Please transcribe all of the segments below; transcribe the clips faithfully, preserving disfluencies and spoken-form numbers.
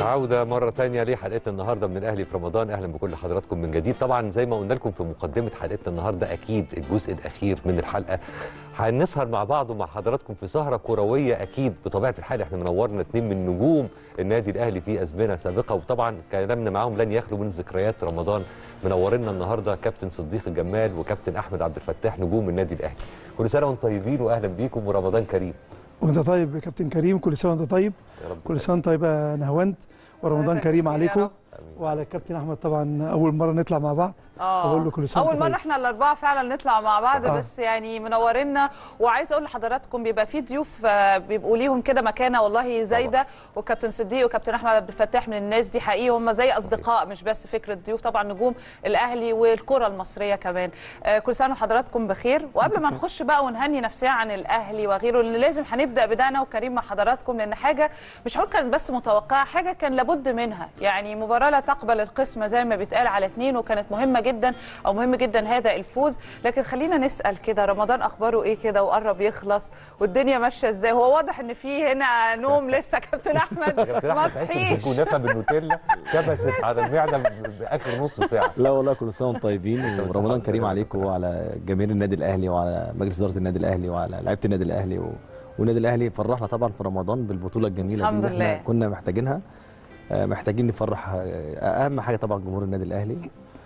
عودة مرة تانية لحلقتنا النهاردة من الأهلي في رمضان. أهلا بكل حضراتكم من جديد. طبعا زي ما قلنا لكم في مقدمة حلقتنا النهاردة، أكيد الجزء الأخير من الحلقة هنسهر مع بعض ومع حضراتكم في سهرة كروية. أكيد بطبيعة الحال احنا منورنا اتنين من نجوم النادي الأهلي في أزمنة سابقة، وطبعا كلامنا معاهم لن يخلو من ذكريات رمضان. منورنا النهاردة كابتن صديق الجمال وكابتن أحمد عبد الفتاح، نجوم النادي الأهلي. كل سنة وانتم طيبين وأهلا بيكم ورمضان كريم. وانت طيب يا كابتن كريم، كل سنه وانت طيب. كل سنه وانت طيب يا نهاوند، ورمضان كريم عليكم وعلى الكابتن احمد. طبعا اول مره نطلع مع بعض، اه اقول له كل سنه اول طيب. مره احنا الاربعه فعلا نطلع مع بعض. آه. بس يعني منورنا، وعايز اقول لحضراتكم بيبقى في ضيوف بيبقوا ليهم كده مكانه والله زايده، وكابتن صديق وكابتن احمد عبد الفتاح من الناس دي حقيقي هم زي اصدقاء، مش بس فكره ضيوف. طبعا نجوم الاهلي والكره المصريه كمان. آه كل سنه وحضراتكم بخير. وقبل ما نخش بقى ونهني نفسنا عن الاهلي وغيره، اللي لازم هنبدا بدانا وكريم مع حضراتكم، لان حاجه مش هقول كانت بس متوقعه، حاجه كان لابد منها. يعني مباراه لا تقبل القسمه زي ما بيتقال على اثنين، وكانت مهمه جدا او مهم جدا هذا الفوز. لكن خلينا نسال كده، رمضان اخباره ايه كده وقرب يخلص والدنيا ماشيه ازاي؟ هو واضح ان في هنا نوم لسه. كابتن احمد ما صحيش، كنافه بالنوتيلا كبست على المعده باخر نص ساعه. لا والله كل سنه وانتم طيبين ورمضان كريم عليكم وعلى جماهير النادي الاهلي وعلى مجلس اداره النادي الاهلي وعلى لعيبه النادي الاهلي و... والنادي الاهلي فرحنا طبعا في رمضان بالبطوله الجميله دي اللي احنا كنا محتاجينها. محتاجين نفرح اهم حاجه طبعا جمهور النادي الاهلي.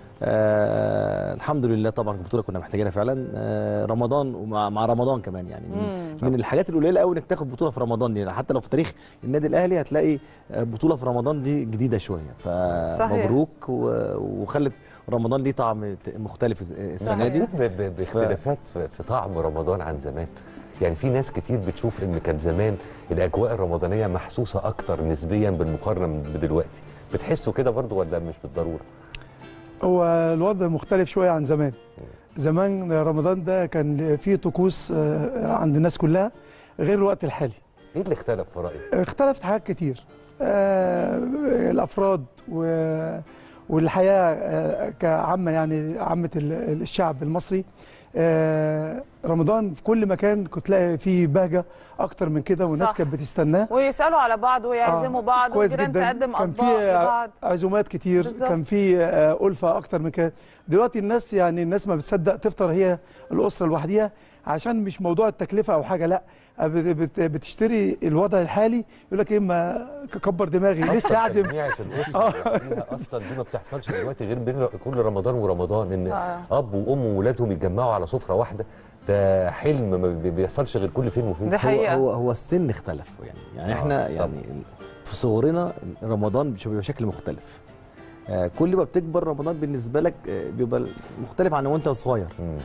آه الحمد لله طبعا البطوله كنا محتاجينها فعلا. آه رمضان ومع مع رمضان كمان يعني من, من الحاجات القليله قوي انك تاخد بطوله في رمضان دي، حتى لو في تاريخ النادي الاهلي هتلاقي بطوله في رمضان دي جديده شويه، فمبروك. وخلت رمضان ليه طعم مختلف السنه دي باختلافات ف... في طعم رمضان عن زمان. يعني في ناس كتير بتشوف ان كان زمان الاجواء الرمضانيه محسوسه اكتر نسبيا بالمقارنه بدلوقتي. بتحسوا كده برضو ولا مش بالضروره؟ هو الوضع مختلف شويه عن زمان. زمان رمضان ده كان فيه طقوس عند الناس كلها غير الوقت الحالي. ايه اللي اختلف في رايك؟ اختلفت حاجات كتير. آه الافراد والحياه كعامه، يعني عامه الشعب المصري. آه رمضان في كل مكان كنت تلاقي فيه بهجه اكتر من كده، والناس كانت بتستناه ويسالوا على بعض ويعزموا آه بعض والجيران تقدم اطباق لبعض، عزومات كتير بالزبط. كان في آه ألفة اكتر من كده. دلوقتي الناس يعني الناس ما بتصدق تفطر هي الاسره لوحديها، عشان مش موضوع التكلفه او حاجه، لا بتشتري الوضع الحالي يقول لك ايه، ما كبر دماغي لسه اعزم. الاسره اصلا دي ما بتحصلش دلوقتي غير بين كل رمضان ورمضان، ان آه. اب وام وولادهم يتجمعوا على سفره واحده. ده حلم ما بيحصلش غير كل فين وفين. هو هو هو السن اختلف يعني يعني آه. احنا آه. يعني في صغرنا رمضان بيبقى بشكل مختلف. آه كل ما بتكبر رمضان بالنسبه لك آه بيبقى مختلف عن وانت صغير.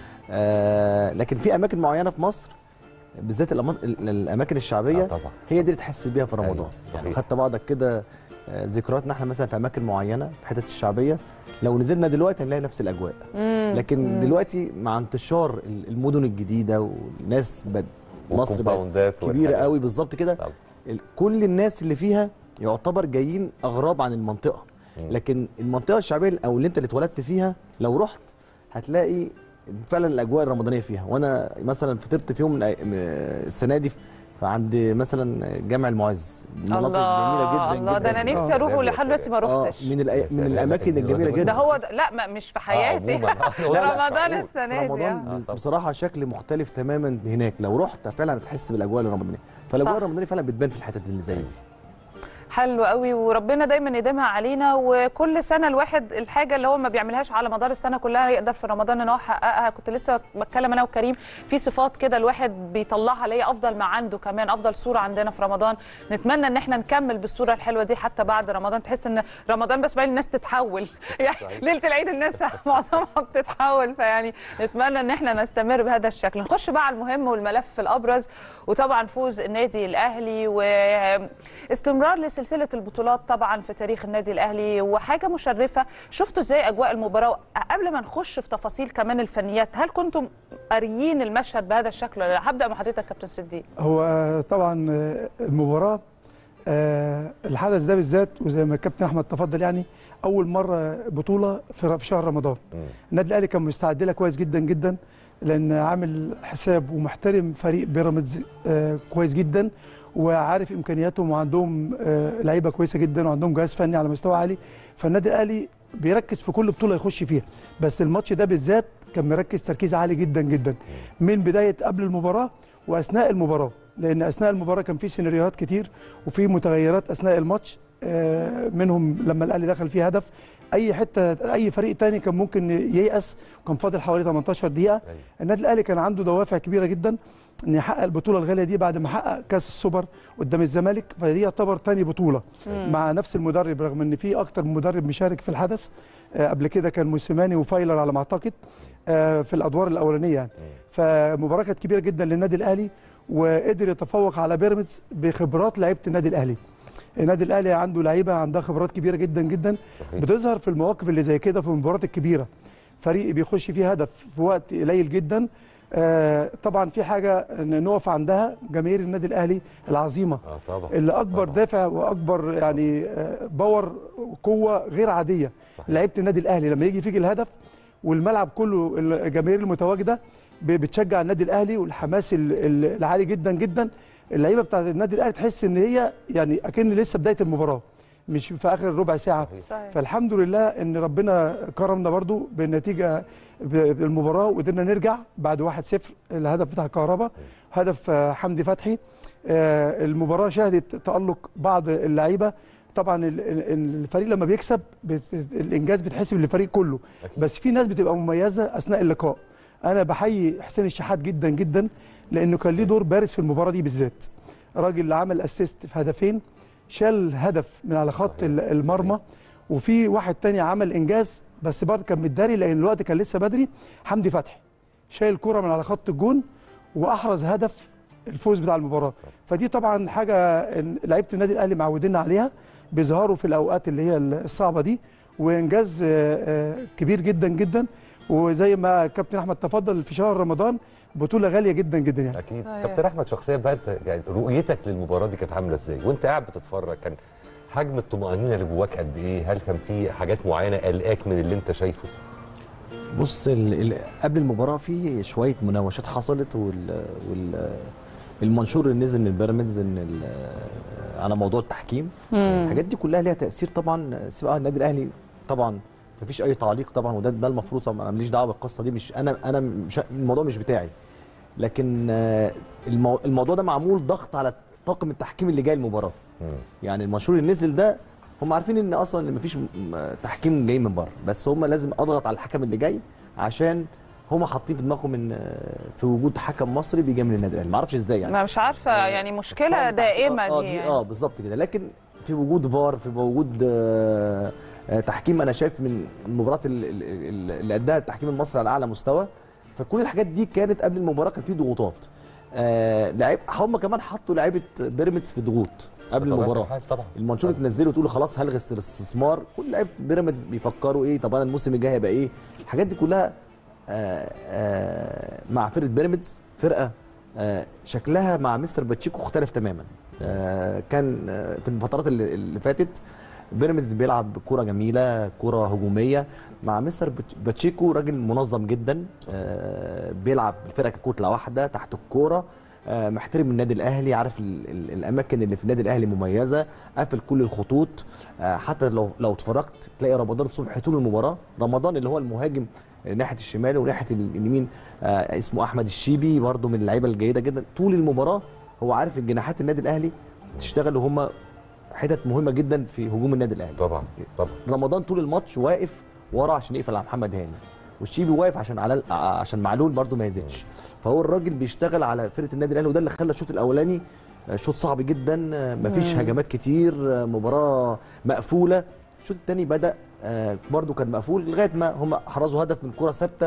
آه لكن في اماكن معينه في مصر بالذات الاماكن الشعبيه آه طبعا. هي دي اللي تحس بيها في رمضان. يعني خدت بعضك كده آه ذكرياتنا احنا مثلا في اماكن معينه في حتت الشعبيه، لو نزلنا دلوقتي هنلاقي نفس الاجواء. مم. لكن مم. دلوقتي مع انتشار المدن الجديده والناس بد... مصر بقت كبيره قوي بالظبط كده، كل الناس اللي فيها يعتبر جايين اغراب عن المنطقه. مم. لكن المنطقه الشعبيه او اللي انت اللي اتولدت فيها لو رحت هتلاقي فعلا الاجواء الرمضانيه فيها. وانا مثلا فطرت في يوم من السنه دي عند مثلا جامع المعز، مناطق جميله جدا. الله، ده انا نفسي اروح ولحد دلوقتي ما روحتش. من الأي... من الاماكن الجميله جدا. ده هو ده... لا مش في حياتي. ده رمضان السنه دي. رمضان بصراحه شكل مختلف تماما هناك، لو رحت فعلا هتحس بالاجواء الرمضانيه. فالاجواء الرمضانيه فعلا بتبان في الحتت اللي زي دي. حلو قوي، وربنا دايما يديمها علينا. وكل سنه الواحد الحاجه اللي هو ما بيعملهاش على مدار السنه كلها يقدر في رمضان ان هو يحققها. كنت لسه بتكلم انا وكريم في صفات كده الواحد بيطلعها اللي هي افضل ما عنده، كمان افضل صوره عندنا في رمضان. نتمنى ان احنا نكمل بالصوره الحلوه دي حتى بعد رمضان. تحس ان رمضان بس بقى الناس تتحول يعني ليله العيد الناس معظمها بتتحول. فيعني نتمنى ان احنا نستمر بهذا الشكل. نخش بقى على المهم والملف الابرز، وطبعا فوز النادي الاهلي واستمرار لسلسله البطولات طبعا في تاريخ النادي الاهلي، وحاجه مشرفه. شفتوا ازاي اجواء المباراه؟ قبل ما نخش في تفاصيل كمان الفنيات، هل كنتم قاريين المشهد بهذا الشكل ولا لا؟ هبدا مع حضرتك كابتن صديق. هو طبعا المباراه الحدث ده بالذات، وزي ما الكابتن احمد تفضل، يعني اول مره بطوله في شهر رمضان. النادي الاهلي كان مستعد لها كويس جدا جدا، لان عامل حساب ومحترم فريق بيراميدز كويس جدا، وعارف امكانياتهم وعندهم آه، لعيبه كويسه جدا وعندهم جهاز فني على مستوى عالي. فالنادي الاهلي بيركز في كل بطوله يخش فيها، بس الماتش ده بالذات كان مركز تركيز عالي جدا جدا من بدايه قبل المباراه واثناء المباراه، لان اثناء المباراه كان في سيناريوهات كتير وفي متغيرات اثناء الماتش، آه، منهم لما الاهلي دخل فيه هدف اي حته اي فريق تاني كان ممكن ييأس، وكان فاضل حوالي تمنتاشر دقيقه. النادي الاهلي كان عنده دوافع كبيره جدا ان يحقق البطوله الغاليه دي بعد ما حقق كاس السوبر قدام الزمالك، فدي يعتبر تاني بطوله مع نفس المدرب، رغم ان في اكتر من مدرب مشارك في الحدث. آه، قبل كده كان موسيماني وفايلر على ما اعتقد آه، في الادوار الاولانيه يعني. فمباراه كانت كبيره جدا للنادي الاهلي، وقدر يتفوق على بيراميدز بخبرات لعيبه النادي الاهلي. النادي الاهلي عنده لعيبه عندها خبرات كبيره جدا جدا بتظهر في المواقف اللي زي كده، في المباريات الكبيره فريق بيخش فيه هدف في وقت قليل جدا. آه طبعا في حاجه نقف عندها، جماهير النادي الاهلي العظيمه اه طبعا اللي اكبر طبعا. دافع واكبر يعني آه باور قوه غير عاديه لعيبه النادي الاهلي. لما يجي فيك الهدف والملعب كله الجماهير المتواجده بتشجع النادي الاهلي، والحماس العالي جدا جدا، اللعيبه بتاعت النادي الاهلي تحس ان هي يعني اكن لسه بدايه المباراه مش في اخر ربع ساعه. صحيح. فالحمد لله ان ربنا كرمنا برضو بالنتيجه بالمباراه، وقدرنا نرجع بعد واحد صفر. الهدف بتاع كهربا، هدف حمدي فتحي. المباراه شهدت تالق بعض اللعيبه. طبعا الفريق لما بيكسب الانجاز بتحسب للفريق كله، بس في ناس بتبقى مميزه اثناء اللقاء. انا بحيي حسين الشحات جدا جدا لانه كان ليه دور بارز في المباراه دي بالذات. راجل اللي عمل اسيست في هدفين، شال هدف من على خط المرمى، وفي واحد تاني عمل انجاز بس برضه كان متداري لان الوقت كان لسه بدري. حمدي فتحي شايل الكره من على خط الجون واحرز هدف الفوز بتاع المباراه. فدي طبعا حاجه لعيبه النادي الاهلي معودين عليها، بيظهروا في الاوقات اللي هي الصعبه دي، وانجاز كبير جدا جدا. وزي ما كابتن احمد تفضل في شهر رمضان بطوله غاليه جدا جدا يعني. اكيد. كابتن احمد شخصيا بقى انت يعني رؤيتك للمباراه دي كانت عامله ازاي وانت قاعد بتتفرج؟ كان حجم الطمانينه اللي جواك قد ايه؟ هل كان في حاجات معينه قلقاك من اللي انت شايفه؟ بص ال ال قبل المباراه في شويه مناوشات حصلت، وال وال المنشور اللي نزل من بيراميدز ان على موضوع التحكيم. الحاجات دي كلها ليها تاثير طبعا. سواء النادي الاهلي طبعا مفيش اي تعليق طبعا، وده ده المفروض طبعا، انا ماليش دعوه بالقصه دي، مش انا انا مش الموضوع مش بتاعي. لكن المو الموضوع ده معمول ضغط على طاقم التحكيم اللي جاي المباراه. يعني المنشور اللي نزل ده هم عارفين ان اصلا ان مفيش تحكيم جاي من بره، بس هم لازم اضغط على الحكم اللي جاي عشان هم حاطين في دماغهم ان في وجود حكم مصري بيجي من النادي الاهلي. ما اعرفش ازاي يعني. انا مش عارفه يعني مشكله دائمه آه دي يعني. يعني. اه بالظبط كده. لكن في وجود فار، في وجود آه تحكيم، انا شايف من المباريات اللي اداها التحكيم المصري على اعلى مستوى. فكل الحاجات دي كانت قبل المباراه كان في ضغوطات. آه لعيب هم كمان حطوا لعيبه بيراميدز في ضغوط قبل المباراه. طبعا المنشور تنزله وتقول خلاص هلغي الاستثمار، كل لعيبه بيراميدز بيفكروا ايه طب انا الموسم الجاي هيبقى ايه. الحاجات دي كلها آه آه مع فرقه بيراميدز، فرقه آه شكلها مع مستر باتشيكو اختلف تماما. آه كان آه في الفترات اللي, اللي فاتت بيراميدز بيلعب كوره جميله، كوره هجوميه. مع مستر باتشيكو راجل منظم جدا، آه بيلعب الفرقه ككتله واحده تحت الكوره، آه محترم النادي الاهلي، عارف ال ال الاماكن اللي في النادي الاهلي مميزه، قافل كل الخطوط. آه حتى لو لو اتفرجت تلاقي رمضان صبحي طول المباراه، رمضان اللي هو المهاجم ناحيه الشمال وناحيه اليمين آه اسمه احمد الشيبي، برده من اللعيبه الجيده جدا. طول المباراه هو عارف الجناحات النادي الاهلي تشتغل، وهم حتت مهمه جدا في هجوم النادي الاهلي. طبعا طبعا. رمضان طول الماتش واقف ورا عشان يقفل على محمد هاني، والشيبي واقف عشان على عشان معلول برده ما يزيدش. فهو الراجل بيشتغل على فرقه النادي الاهلي، وده اللي خلى الشوط الاولاني شوط صعب جدا، مفيش هجمات كتير، مباراه مقفوله. الشوط الثاني بدا برده كان مقفول لغايه ما هم حرزوا هدف من كره ثابته.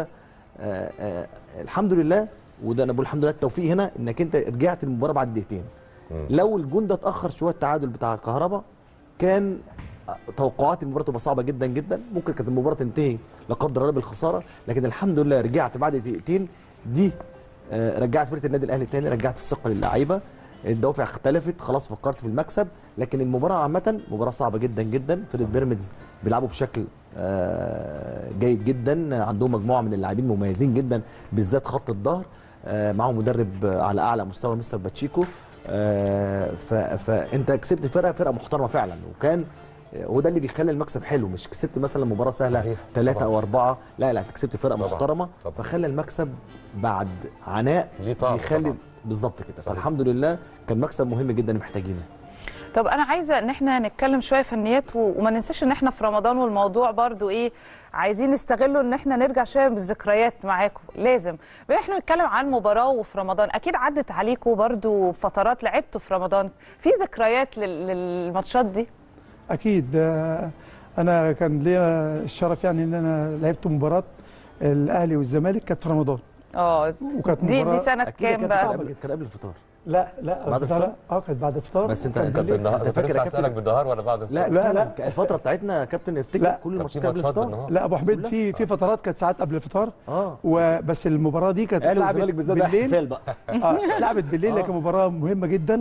الحمد لله، وده انا بقول الحمد لله التوفيق هنا، انك انت رجعت المباراه بعد دقيقتين. لو الجون ده اتاخر شويه التعادل بتاع كهربا كان توقعات المباراه تبقى صعبه جدا جدا، ممكن كانت المباراه تنتهي لا قدر الله بالخساره. لكن الحمد لله رجعت بعد دقيقتين، دي رجعت فرقه النادي الاهلي تاني، رجعت الثقه للعيبه، الدوافع اختلفت، خلاص فكرت في المكسب. لكن المباراه عامه مباراه صعبه جدا جدا. فرقه بيراميدز بيلعبوا بشكل جيد جدا، عندهم مجموعه من اللاعبين مميزين جدا، بالذات خط الظهر، معاهم مدرب على اعلى مستوى مستر باتشيكو. آه فانت كسبت فرقه فرقه محترمه فعلا، وكان وده اللي بيخلي المكسب حلو، مش كسبت مثلا مباراه سهله ثلاثه او اربعه، لا لا انت كسبت فرقه طبعا. محترمه طبعا. فخلى المكسب بعد عناء بيخلي بالظبط كده. فالحمد لله كان مكسب مهم جدا محتاجينه. طب انا عايزه ان احنا نتكلم شويه فنيات وما ننساش ان احنا في رمضان، والموضوع برضو ايه عايزين نستغله ان احنا نرجع شويه بالذكريات معاكم. لازم احنا بنتكلم عن مباراه وفي رمضان، اكيد عدت عليكم برضو فترات لعبتوا في رمضان، في ذكريات للماتشات دي؟ اكيد. انا كان ليا الشرف يعني ان انا لعبت مباراه الاهلي والزمالك كانت في رمضان. اه وكانت دي دي سنه كام بقى؟ كان قبل الفطار. لا لا بعد الفطار. اه كانت بعد الفطار. بس انت كنت النهار انت فاكر يا كابتن بالنهار ولا بعد الفطار؟ لا لا لا الفتره بتاعتنا يا كابتن افتكر كل الماتشات قبل الفطار. لا ابو حميد في في فترات كانت ساعات قبل الفطار. اه وبس المباراه دي كانت اتلعبت بالليل بقى. اه اتلعبت بالليل لكن مباراه مهمه جدا.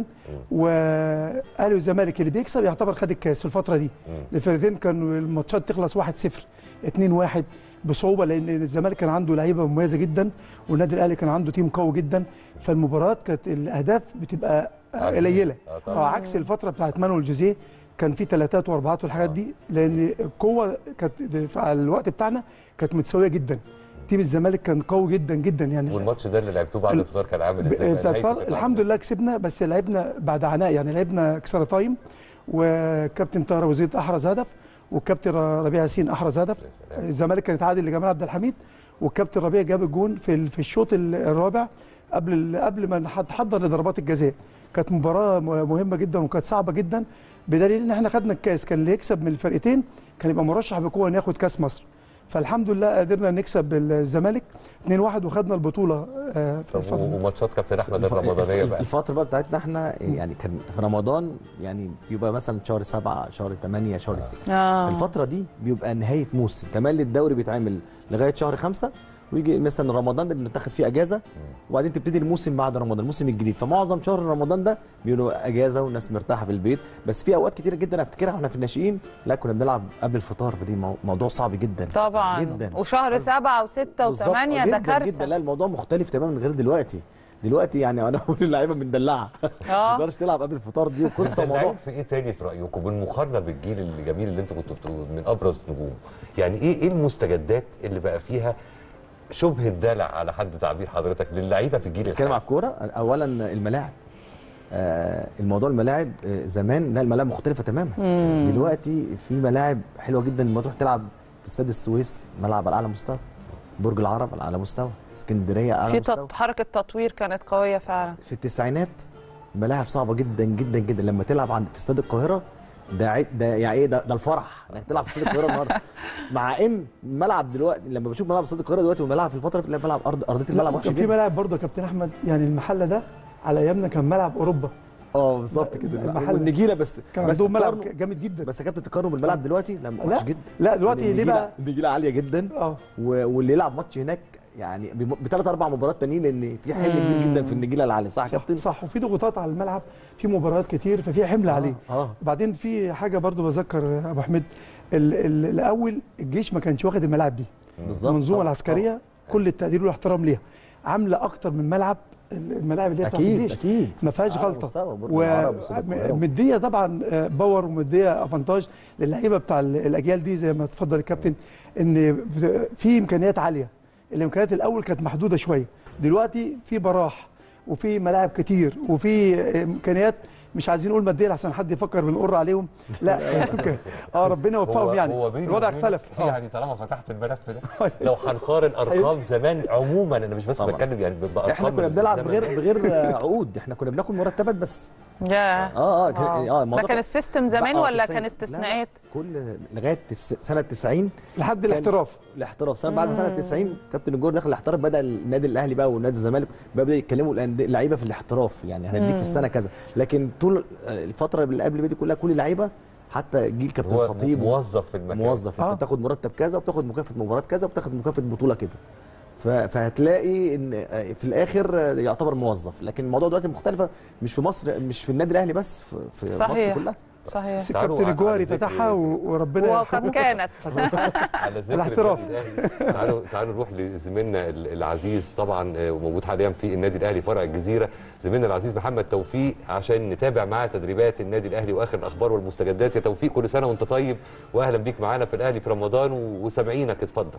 واهلي والزمالك اللي بيكسب يعتبر خد الكاس في الفتره دي. الفرقتين كانوا الماتشات تخلص واحد صفر اتنين واحد بصعوبه، لان الزمالك كان عنده لعيبه مميزه جدا والنادي الاهلي كان عنده تيم قوي جدا، فالمباراه كانت الاهداف بتبقى قليله. اه عكس الفتره بتاعت مانويل جوزيه كان في ثلاثات واربعات والحاجات دي، لان القوه كانت على الوقت بتاعنا كانت متساويه جدا. تيم الزمالك كان قوي جدا جدا يعني. والماتش ده اللي لعبتوه بعد الفطار كان عامل ازاي؟ الحمد لله كسبنا، بس لعبنا بعد عناء يعني، لعبنا اكسترا تايم وكابتن طاهر أبو زيد احرز هدف والكابتن ربيع ياسين احرز هدف. الزمالك كان اتعادل لجمال عبد الحميد والكابتن ربيع جاب الجون في في الشوط الرابع قبل قبل ما نحضر لضربات الجزاء. كانت مباراه مهمه جدا وكانت صعبه جدا، بدليل ان احنا خدنا الكاس. كان اللي يكسب من الفرقتين كان يبقى مرشح بقوه ان ياخد كاس مصر. فالحمد لله قدرنا نكسب الزمالك اتنين واحد وخدنا البطوله في الفتره. وماتشات كابتن احمد الرمضانيه بقى الفتره بقى بتاعتنا احنا يعني كان في رمضان يعني بيبقى مثلا شهر سبعة شهر ثمانية شهر ستة. آه. الفتره دي بيبقى نهايه موسم، كمان الدوري بيتعمل لغايه شهر خمسة، ويجي مثلا رمضان ده بنتاخد فيه اجازه وبعدين تبتدي الموسم بعد رمضان الموسم الجديد. فمعظم شهر رمضان ده بيبقوا اجازه والناس مرتاحه في البيت. بس في اوقات كتيره جدا افتكرها واحنا في الناشئين لا كنا بنلعب قبل الفطار، فدي موضوع صعب جدا طبعا جدا. وشهر سبعة وستة وثمانية ده كارثه جدا. لا الموضوع مختلف تماما غير دلوقتي. دلوقتي يعني انا بقول اللعيبه مندلعه ما تقدرش تلعب قبل الفطار، دي وقصه موضوع. في ايه تاني في رايكم بالمقارنه بالجيل الجميل اللي انتوا كنتوا بتقولوا من ابرز نجوم؟ يعني ايه ايه المستجدات اللي بقى فيها شبه الدلع على حد تعبير حضرتك للعيبه في الجيل الحالي؟ نتكلم على الكوره. اولا الملاعب، آه الموضوع الملاعب آه زمان لا الملاعب مختلفه تماما. مم. دلوقتي في ملاعب حلوه جدا لما تروح تلعب في استاد السويس ملعب على اعلى مستوى، برج العرب على اعلى مستوى، اسكندريه على اعلى مستوى. في حركه تطوير كانت قويه فعلا. في التسعينات ملاعب صعبه جدا جدا جدا، لما تلعب عند في استاد القاهره ده ده يعني ايه ده, ده الفرح انك تلعب في استاد القاهره النهارده. مع ان الملعب دلوقتي لما بشوف ملعب استاد القاهره دلوقتي والملعب في الفتره اللي ملعب ارض ارضيه الملعب وحشه جدا. في ملاعب برضه يا كابتن احمد يعني المحله ده على ايامنا كان ملعب اوروبا. اه بالظبط كده. والنجيله بس كان عندهم ملعب جامد جدا. بس يا كابتن تقارنه بالملعب دلوقتي لا وحش جدا. لا دلوقتي ليه بقى؟ النجيله عاليه جدا. اه واللي يلعب ماتش هناك يعني بثلاث اربع مباريات تانيين، لان في حمل كبير جدا في النجيله العاليه. صح يا كابتن؟ صح. وفي ضغوطات على الملعب، في مباريات كتير ففي حمل آه عليه. اه وبعدين في حاجه برضو بذكر ابو حميد، الاول الجيش ما كانش واخد الملاعب دي بالظبط. المنظومه العسكريه آه. كل التقدير والاحترام ليها عامله اكتر من ملعب. الملاعب اللي هي بتاعت الجيش اكيد ما فيهاش غلطه، ومديه طبعا باور ومديه افانتاج للعيبه بتاع الاجيال دي زي ما اتفضل الكابتن، ان في امكانيات عاليه. الامكانيات الاول كانت محدوده شويه، دلوقتي في براح وفي ملاعب كتير وفي امكانيات مش عايزين نقول ماديه لحسن حد يفكر بنقر عليهم. لا اه ربنا يوفقهم يعني. الوضع اختلف يعني طالما فتحت الملف ده لو هنقارن ارقام زمان عموما، انا مش بس بتكلم يعني بارقام. احنا كنا بنلعب بغير بغير عقود، احنا كنا بناخد مرتبات بس. يا اه اه اه ده كان السيستم زمان ولا كان استثناءات؟ كل لغايه سنه تسعين لحد الاحتراف. الاحتراف سنه بعد سنه تسعين كابتن الجور دخل الاحتراف، بدا النادي الاهلي بقى والنادي الزمالك بدا يتكلموا اللعيبه في الاحتراف، يعني هنديك في السنه كذا. لكن طول الفتره اللي قبل دي كلها كل اللعيبه حتى جيل كابتن خطيب موظف في المكان، موظف آه. انت بتاخد مرتب كذا وبتاخد مكافاه مباراه كذا وبتاخد مكافاه بطوله كده، فهتلاقي ان في الاخر يعتبر موظف. لكن الموضوع دلوقتي مختلفه، مش في مصر، مش في النادي الاهلي بس، في صحيح. مصر كلها. صحيح. كابتن الجوهري فتحها وربنا وقد كانت على ذكر الاحتراف. النادي الأهلي، تعالوا تعالوا نروح لزميلنا العزيز طبعا وموجود حاليا في النادي الاهلي فرع الجزيره، زميلنا العزيز محمد توفيق، عشان نتابع معاه تدريبات النادي الاهلي واخر الاخبار والمستجدات. يا توفيق كل سنه وانت طيب، واهلا بيك معانا في الاهلي في رمضان وسامعينك، اتفضل.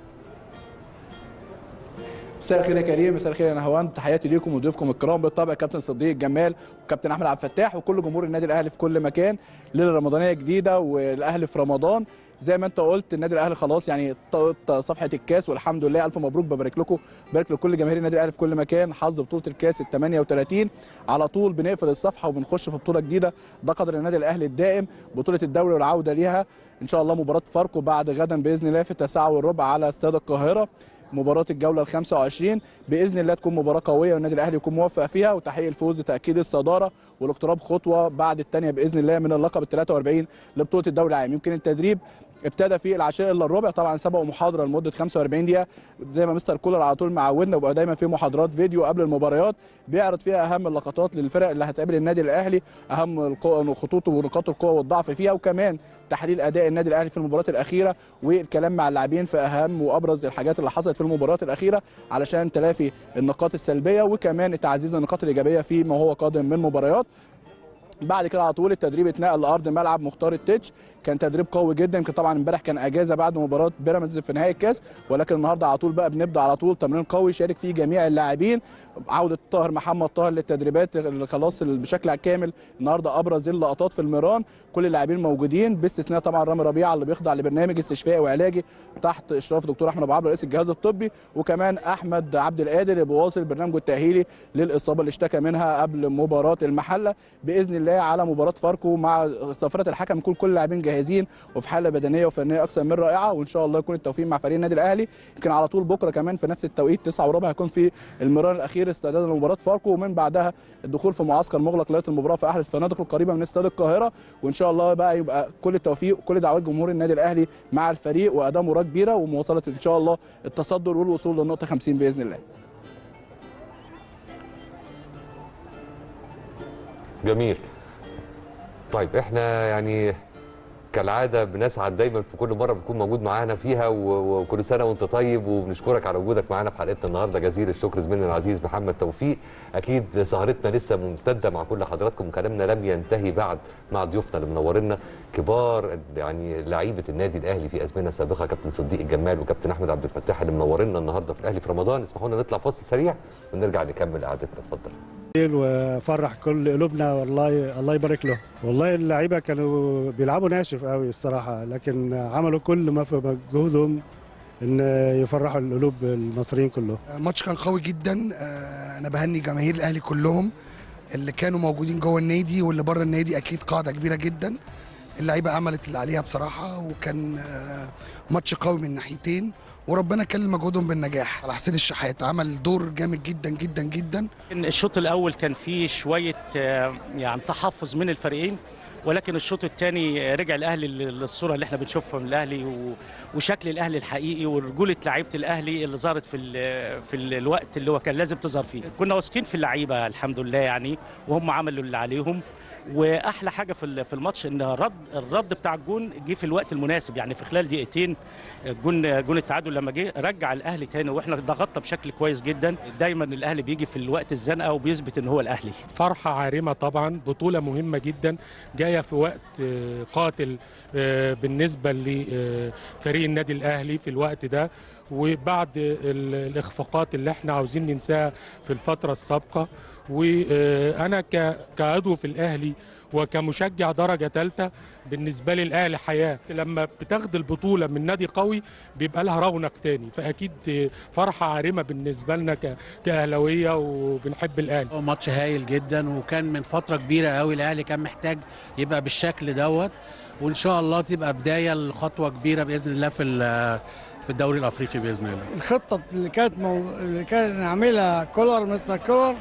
مساء الخير يا كريم، مساء الخير يا نهوان، تحياتي ليكم وضيوفكم الكرام، بالطبع كابتن صديق الجمال وكابتن احمد عبد الفتاح وكل جمهور النادي الاهلي في كل مكان. ليله رمضانيه جديده والاهلي في رمضان زي ما انت قلت. النادي الاهلي خلاص يعني طلت صفحه الكاس والحمد لله، الف مبروك، ببارك لكم، ببارك لكل جماهير النادي الاهلي في كل مكان. حظ بطوله الكاس ال ثمانية وثلاثين على طول بنقفل الصفحه وبنخش في بطوله جديده، ده قدر النادي الاهلي الدائم. بطوله الدوري والعوده ليها ان شاء الله مباراه فاركو بعد غدا باذن الله في التاسعه والربع على استاد القاهره، مباراه الجوله ال خمسة وعشرين باذن الله تكون مباراه قويه والنادي الاهلي يكون موفق فيها وتحقيق الفوز لتاكيد الصداره والاقتراب خطوه بعد الثانيه باذن الله من اللقب ال ثلاثة وأربعين لبطوله الدوري العام. يمكن التدريب ابتدى في العاشره الا الربع، طبعا سبقوا محاضره لمده خمسة وأربعين دقيقه زي ما مستر كولر على طول معودنا، وبقى دايما في محاضرات فيديو قبل المباريات بيعرض فيها اهم اللقطات للفرق اللي هتقابل النادي الاهلي، اهم خطوطه ونقاط القوه والضعف فيها، وكمان تحليل اداء النادي الاهلي في المباريات الاخيره والكلام مع اللاعبين في اهم وابرز الحاجات اللي حصلت في المباريات الاخيره علشان تلافي النقاط السلبيه وكمان تعزيز النقاط الايجابيه في ما هو قادم من مباريات. بعد كده على طول التدريب اتنقل لارض ملعب مختار التتش، كان تدريب قوي جدا. يمكن طبعا امبارح كان اجازه بعد مباراه بيراميدز في نهائي الكاس، ولكن النهارده على طول بقى بنبدا على طول تمرين قوي شارك فيه جميع اللاعبين. عوده طاهر محمد طاهر للتدريبات خلاص بشكل كامل، النهارده ابرز اللقطات في الميران، كل اللاعبين موجودين باستثناء طبعا رامي ربيعه اللي بيخضع لبرنامج استشفائي وعلاجي تحت اشراف دكتور احمد ابو عبد رئيس الجهاز الطبي، وكمان احمد عبد القادر اللي بيواصل برنامجه التاهيلي للاصابه اللي اشتكى منها قبل مباراه المحله. باذن الله على مباراه فاركو مع صفاره الحكم يكون كل اللاعبين جاهزين وفي حاله بدنيه وفنيه اكثر من رائعه، وان شاء الله يكون التوفيق مع فريق النادي الاهلي. يمكن على طول بكره كمان في نفس التوقيت تسعة وربع هيكون في المران الاخير استعدادا لمباراه فاركو، ومن بعدها الدخول في معسكر مغلق ليله المباراه في احد الفنادق القريبه من استاد القاهره، وان شاء الله بقى يبقى كل التوفيق وكل دعوات جمهور النادي الاهلي مع الفريق واداء مباراه كبيره ومواصله ان شاء الله التصدر والوصول للنقطه خمسين باذن الله. جميل. طيب احنا يعني كالعاده بنسعد دايما في كل مره بتكون موجود معانا فيها، وكل سنه وانت طيب، وبنشكرك على وجودك معانا في حلقتنا النهارده. جزيل الشكر زميلنا العزيز محمد توفيق. اكيد سهرتنا لسه ممتده مع كل حضراتكم، وكلامنا لم ينتهي بعد مع ضيوفنا اللي منورنا كبار يعني لعيبه النادي الاهلي في ازمنه سابقه، كابتن صديق الجمال وكابتن احمد عبد الفتاح اللي منورنا النهارده في الاهلي في رمضان. اسمحوا لنا نطلع فاصل سريع ونرجع نكمل قعدتنا، اتفضل. وفرح كل قلوبنا والله، الله يبارك له. والله اللعيبه كانوا بيلعبوا ناشف قوي الصراحه، لكن عملوا كل ما في مجهودهم ان يفرحوا القلوب المصريين كلهم. الماتش كان قوي جدا، انا بهني جماهير الاهلي كلهم اللي كانوا موجودين جوه النادي واللي بره النادي، اكيد قاعده كبيره جدا. اللعيبه عملت اللي عليها بصراحه، وكان ماتش قوي من ناحيتين، وربنا كلل مجهودهم بالنجاح. على حسين الشحات عمل دور جامد جدا جدا جدا. الشوط الاول كان فيه شويه يعني تحفظ من الفريقين، ولكن الشوط الثاني رجع الاهلي للصوره اللي احنا بنشوفها من الاهلي وشكل الاهلي الحقيقي ورجوله لعيبه الاهلي اللي ظهرت في في الوقت اللي هو كان لازم تظهر فيه. كنا واثقين في اللعيبه الحمد لله يعني، وهم عملوا اللي عليهم. واحلى حاجه في في الماتش ان الرد الرد بتاع الجون جه في الوقت المناسب، يعني في خلال دقيقتين الجون جون التعادل لما جه رجع الاهلي تاني، واحنا ضغطنا بشكل كويس جدا. دايما الاهلي بيجي في الوقت الزنقه وبيثبت ان هو الاهلي. فرحه عارمه طبعا، بطوله مهمه جدا جايه في وقت قاتل بالنسبه لفريق النادي الاهلي في الوقت ده، وبعد الاخفاقات اللي احنا عاوزين ننساها في الفتره السابقه. وانا كعضو في الاهلي وكمشجع درجه ثالثه، بالنسبه لي الاهلي حياه. لما بتاخد البطوله من نادي قوي بيبقى لها رونق تاني، فاكيد فرحه عارمه بالنسبه لنا كاهلاويه وبنحب الاهلي. ماتش هايل جدا، وكان من فتره كبيره قوي الاهلي كان محتاج يبقى بالشكل دوت، وان شاء الله تبقى بدايه لخطوه كبيره باذن الله في في الدوري الافريقي باذن الله. الخطه اللي كانت مو... اللي كان عاملها كولر مستر كولر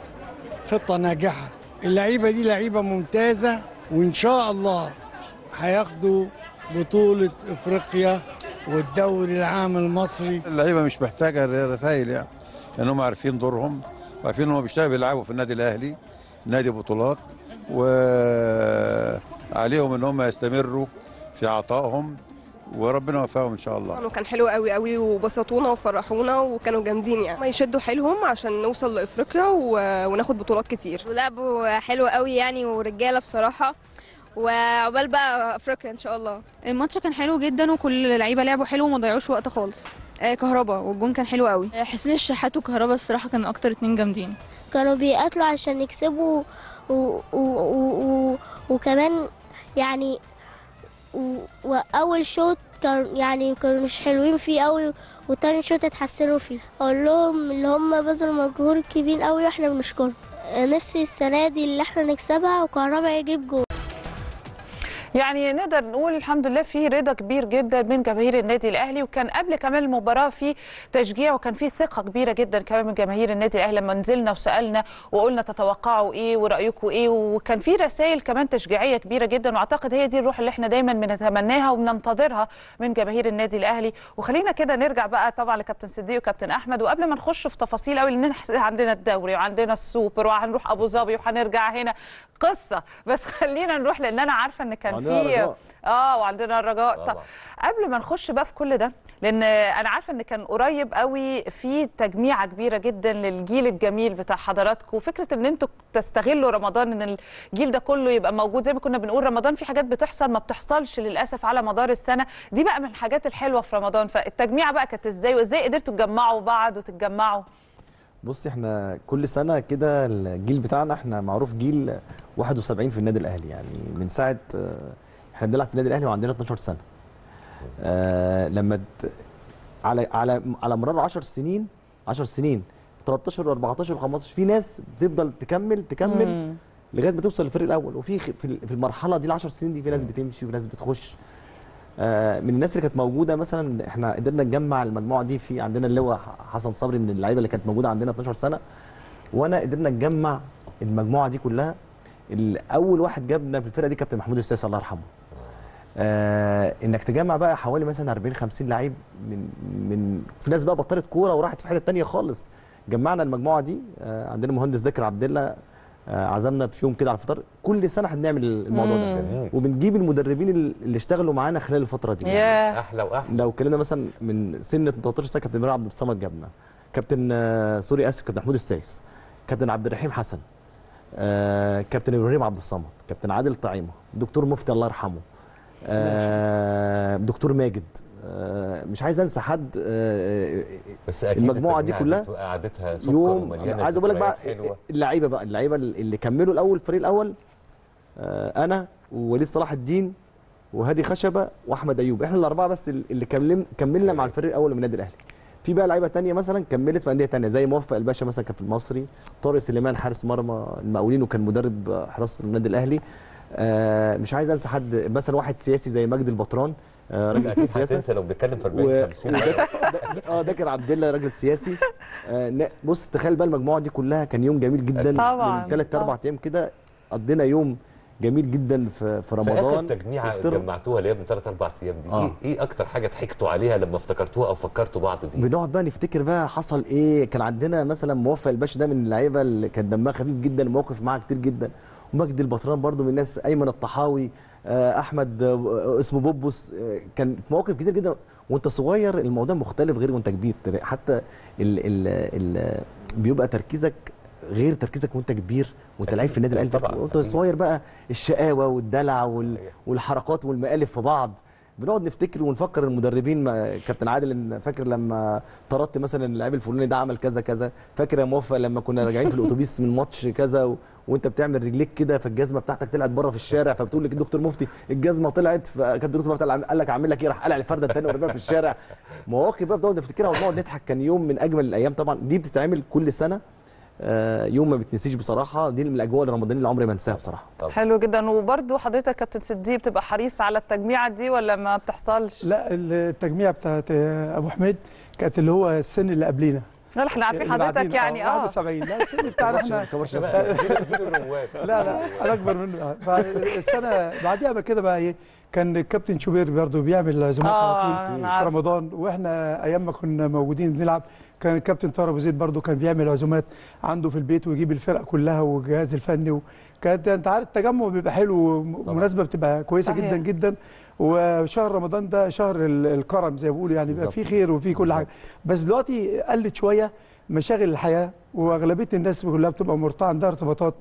خطه ناجحه. اللعيبه دي لعيبه ممتازه، وان شاء الله هياخدوا بطوله افريقيا والدوري العام المصري. اللعيبه مش محتاجه رسائل يعني، لانهم عارفين دورهم وعارفين انهم بيشتغلوا بيلعبوا في النادي الاهلي، نادي بطولات، و عليهم ان هم يستمروا في عطائهم وربنا يوفقهم ان شاء الله. كان حلو قوي قوي وبسطونا وفرحونا وكانوا جامدين يعني، ما يشدوا حيلهم عشان نوصل لافريقيا وناخد بطولات كتير. ولعبوا حلو قوي يعني ورجاله بصراحه، وعقبال بقى افريقيا ان شاء الله. الماتش كان حلو جدا وكل اللعيبه لعبوا حلو وما ضيعوش وقت خالص. آه كهربا والجون كان حلو قوي. حسين الشحات وكهربا الصراحه كانوا اكتر اتنين جامدين، كانوا بيقاتلوا عشان يكسبوا و... و... و... و... وكمان يعني و... واول شوط كان يعني كانوا مش حلوين فيه قوي، وتاني شوط اتحسنوا فيه. اقول لهم اللي هم بذلوا مجهود كبير قوي واحنا بنشكرهم. نفسي السنه دي اللي احنا نكسبها وكهربا يجيب جول. يعني نقدر نقول الحمد لله في رضا كبير جدا من جماهير النادي الاهلي، وكان قبل كمان المباراه في تشجيع وكان في ثقه كبيره جدا كمان من جماهير النادي الاهلي لما نزلنا وسالنا وقلنا تتوقعوا ايه ورايكم ايه، وكان في رسائل كمان تشجيعيه كبيره جدا، واعتقد هي دي الروح اللي احنا دايما بنتمناها وبننتظرها من جماهير النادي الاهلي. وخلينا كده نرجع بقى طبعا لكابتن صديق وكابتن احمد، وقبل ما نخش في تفاصيل قوي لان عندنا الدوري وعندنا السوبر وهنروح ابو ظبي وهنرجع هنا قصه، بس خلينا نروح لان انا عارفه ان كان في اه وعندنا الرجاء. طب قبل ما نخش بقى في كل ده، لان انا عارفه ان كان قريب قوي في تجميعه كبيره جدا للجيل الجميل بتاع حضراتكم، وفكره ان انتوا تستغلوا رمضان ان الجيل ده كله يبقى موجود. زي ما كنا بنقول رمضان في حاجات بتحصل ما بتحصلش للاسف على مدار السنه، دي بقى من الحاجات الحلوه في رمضان. فالتجميعه بقى كانت ازاي وازاي قدرتوا تجمعوا بعض وتتجمعوا؟ بصي احنا كل سنه كده الجيل بتاعنا احنا معروف جيل واحد وسبعين في النادي الاهلي، يعني من ساعه احنا بنلعب في النادي الاهلي وعندنا اتناشر سنه. آه لما على على على مرار عشر سنين عشر سنين تلتاشر واربعتاشر وخمستاشر في ناس بتفضل تكمل تكمل مم. لغايه ما توصل للفريق الاول، وفي في المرحله دي العشر سنين دي في ناس بتمشي وفي ناس بتخش. آه من الناس اللي كانت موجوده مثلا احنا قدرنا نجمع المجموعه دي، في عندنا اللي هو حسن صبري من اللعيبه اللي كانت موجوده عندنا اتناشر سنه، وانا قدرنا نجمع المجموعه دي كلها. اول واحد جابنا في الفرقه دي كابتن محمود السيسي الله يرحمه. آه انك تجمع بقى حوالي مثلا اربعين خمسين لعيب من من في ناس بقى بطلت كوره وراحت في حته ثانيه خالص. جمعنا المجموعه دي. آه عندنا مهندس ذاكر عبد الله آه عزمنا في يوم كده على الفطار. كل سنه احنا بنعمل الموضوع ده جميل. وبنجيب المدربين اللي اشتغلوا معانا خلال الفتره دي. يعني احلى واحلى. لو اتكلمنا مثلا من سن تلتاشر سنه كابتن ابراهيم عبد الصمد جابنا، كابتن آه سوري اسف كابتن محمود السيس، كابتن عبد الرحيم حسن، آه كابتن ابراهيم عبد الصمد، كابتن عادل طعيمه، دكتور مفتي الله يرحمه، آه دكتور ماجد، آه مش عايز انسى حد. آه بس اكيد المجموعه دي كلها قعدتها سكر يوم ومليانه. عايز اقول لك بقى اللعيبه بقى اللعيبه اللي كملوا الاول الفريق الاول، آه انا ووليد صلاح الدين وهادي خشبه واحمد ايوب، احنا الاربعه بس اللي كملنا كملنا مع الفريق الاول من النادي الاهلي. في بقى لعيبه ثانيه مثلا كملت في انديه ثانيه زي موفق الباشا مثلا كان في المصري، طارق سليمان حارس مرمى المقاولين وكان مدرب حراسه النادي الاهلي. آه مش عايز انسى حد مثلا واحد سياسي زي مجدي البطران، آه راجل في السياسه. هتنسى لو بنتكلم في اربعين خمسين. اه ده كان عبد الله راجل سياسي. آه بص تخيل بقى المجموعه دي كلها كان يوم جميل جدا. طبعا من ثلاث اربع ايام كده قضينا يوم جميل جدا في في رمضان. في اخر تجميعه جمعتوها اللي هي من ثلاث اربع ايام دي، آه. ايه ايه اكتر حاجه ضحكتوا عليها لما افتكرتوها او فكرتوا بعض بيها؟ بنقعد بقى نفتكر بقى حصل ايه. كان عندنا مثلا موفق الباشا ده من اللعيبه اللي كان دمها خفيف جدا، مواقف معاه كتير جدا، ومجدي البطران برده من الناس، ايمن الطحاوي، احمد اسمه بوبوس، كان في مواقف كتير جدا. وانت صغير الموضوع مختلف غير وانت كبير، حتى ال ال ال بيبقى تركيزك غير تركيزك وانت كبير وانت لعيب في النادي الاهلي. وانت صغير بقى الشقاوه والدلع والحركات والمقالب في بعض. بنقعد نفتكر ونفكر المدربين. كابتن عادل فاكر لما طردت مثلا اللاعب الفلاني ده عمل كذا كذا، فاكر يا موفق لما كنا راجعين في الاتوبيس من ماتش كذا و... وانت بتعمل رجليك كده فالجزمه بتاعتك طلعت بره في الشارع، فبتقول لك الدكتور مفتي الجزمه طلعت، فكان الدكتور مفتي قال لك اعمل لك ايه، راح قلع الفرده الثانيه ورماها في الشارع. مواقف بقى بنقعد نفتكرها ونقعد نضحك. كان يوم من اجمل الايام طبعا. دي بتتعمل كل سنه، آه يوم ما بتنسيش بصراحه. دي من الاجواء الرمضانيه اللي عمري ما انساها بصراحه. حلو جدا. وبرده حضرتك كابتن صديق بتبقى حريص على التجميعه دي ولا ما بتحصلش؟ لا التجميعه بتاعت ابو حميد كانت اللي هو السن اللي قبلينا. لا احنا عارفين حضرتك يعني اه واحد وسبعين. لا السن بتاعنا احنا لا لا انا اكبر منه. فالسنه بعديها بقى كده بقى ايه، كان الكابتن شوبير برضه بيعمل عزومات على طول في رمضان، واحنا ايام ما كنا موجودين بنلعب كان الكابتن طاهر ابو زيد برده كان بيعمل عزومات عنده في البيت ويجيب الفرقه كلها والجهاز الفني، وكانت انت عارف التجمع بيبقى حلو ومناسبه بتبقى كويسه صحيح. جدا جدا. وشهر رمضان ده شهر الكرم زي ما بيقولوا، يعني بيبقى فيه خير وفيه كل حاجه. بس دلوقتي قلت شويه مشاغل الحياه، واغلبيه الناس كلها بتبقى مرتبطه، عندها ارتباطات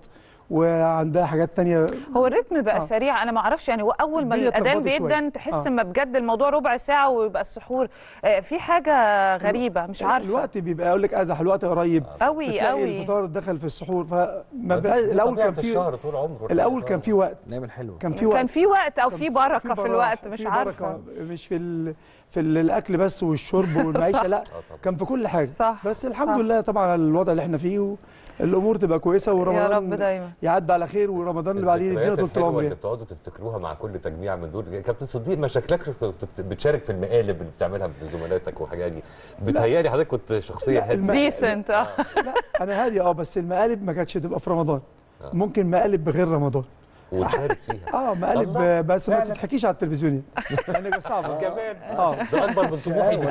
وعندها حاجات تانية. هو الريتم بقى آه. سريع، انا ما اعرفش يعني هو اول ما الاذان بيدن تحس اما آه. بجد الموضوع ربع ساعه ويبقى السحور آه في حاجه غريبه مش عارفه. الوقت بيبقى اقول لك ازح، الوقت قريب قوي قوي، الفطار دخل في السحور، فما الاول كان في الاول كان في وقت نعمل حلو، كان في وقت كان في وقت او في بركه في الوقت، مش عارفه مش في ال... في الاكل بس والشرب والمعيشه لا كان في كل حاجه صح. بس الحمد صح. لله طبعا على الوضع اللي احنا فيه الامور تبقى كويسه، ورمضان يا رب دايما يعدي على خير، ورمضان اللي بعديه يدينا طول العمر. اللي بتقعدوا تفتكروها مع كل تجميع من دول، كابتن صديق ما شكلكش كنت بتشارك في المقالب اللي بتعملها بزملائك وحاجات دي، بتهيألي حضرتك كنت شخصيه هاديه ديسنت. اه لا انا هادي اه، بس المقالب ما كانتش تبقى في رمضان، ممكن مقالب بغير رمضان وتشارك فيها. اه مقالب بس ما تتحكيش على التلفزيون يعني صعبه كمان. اه ده اكبر من طموحي،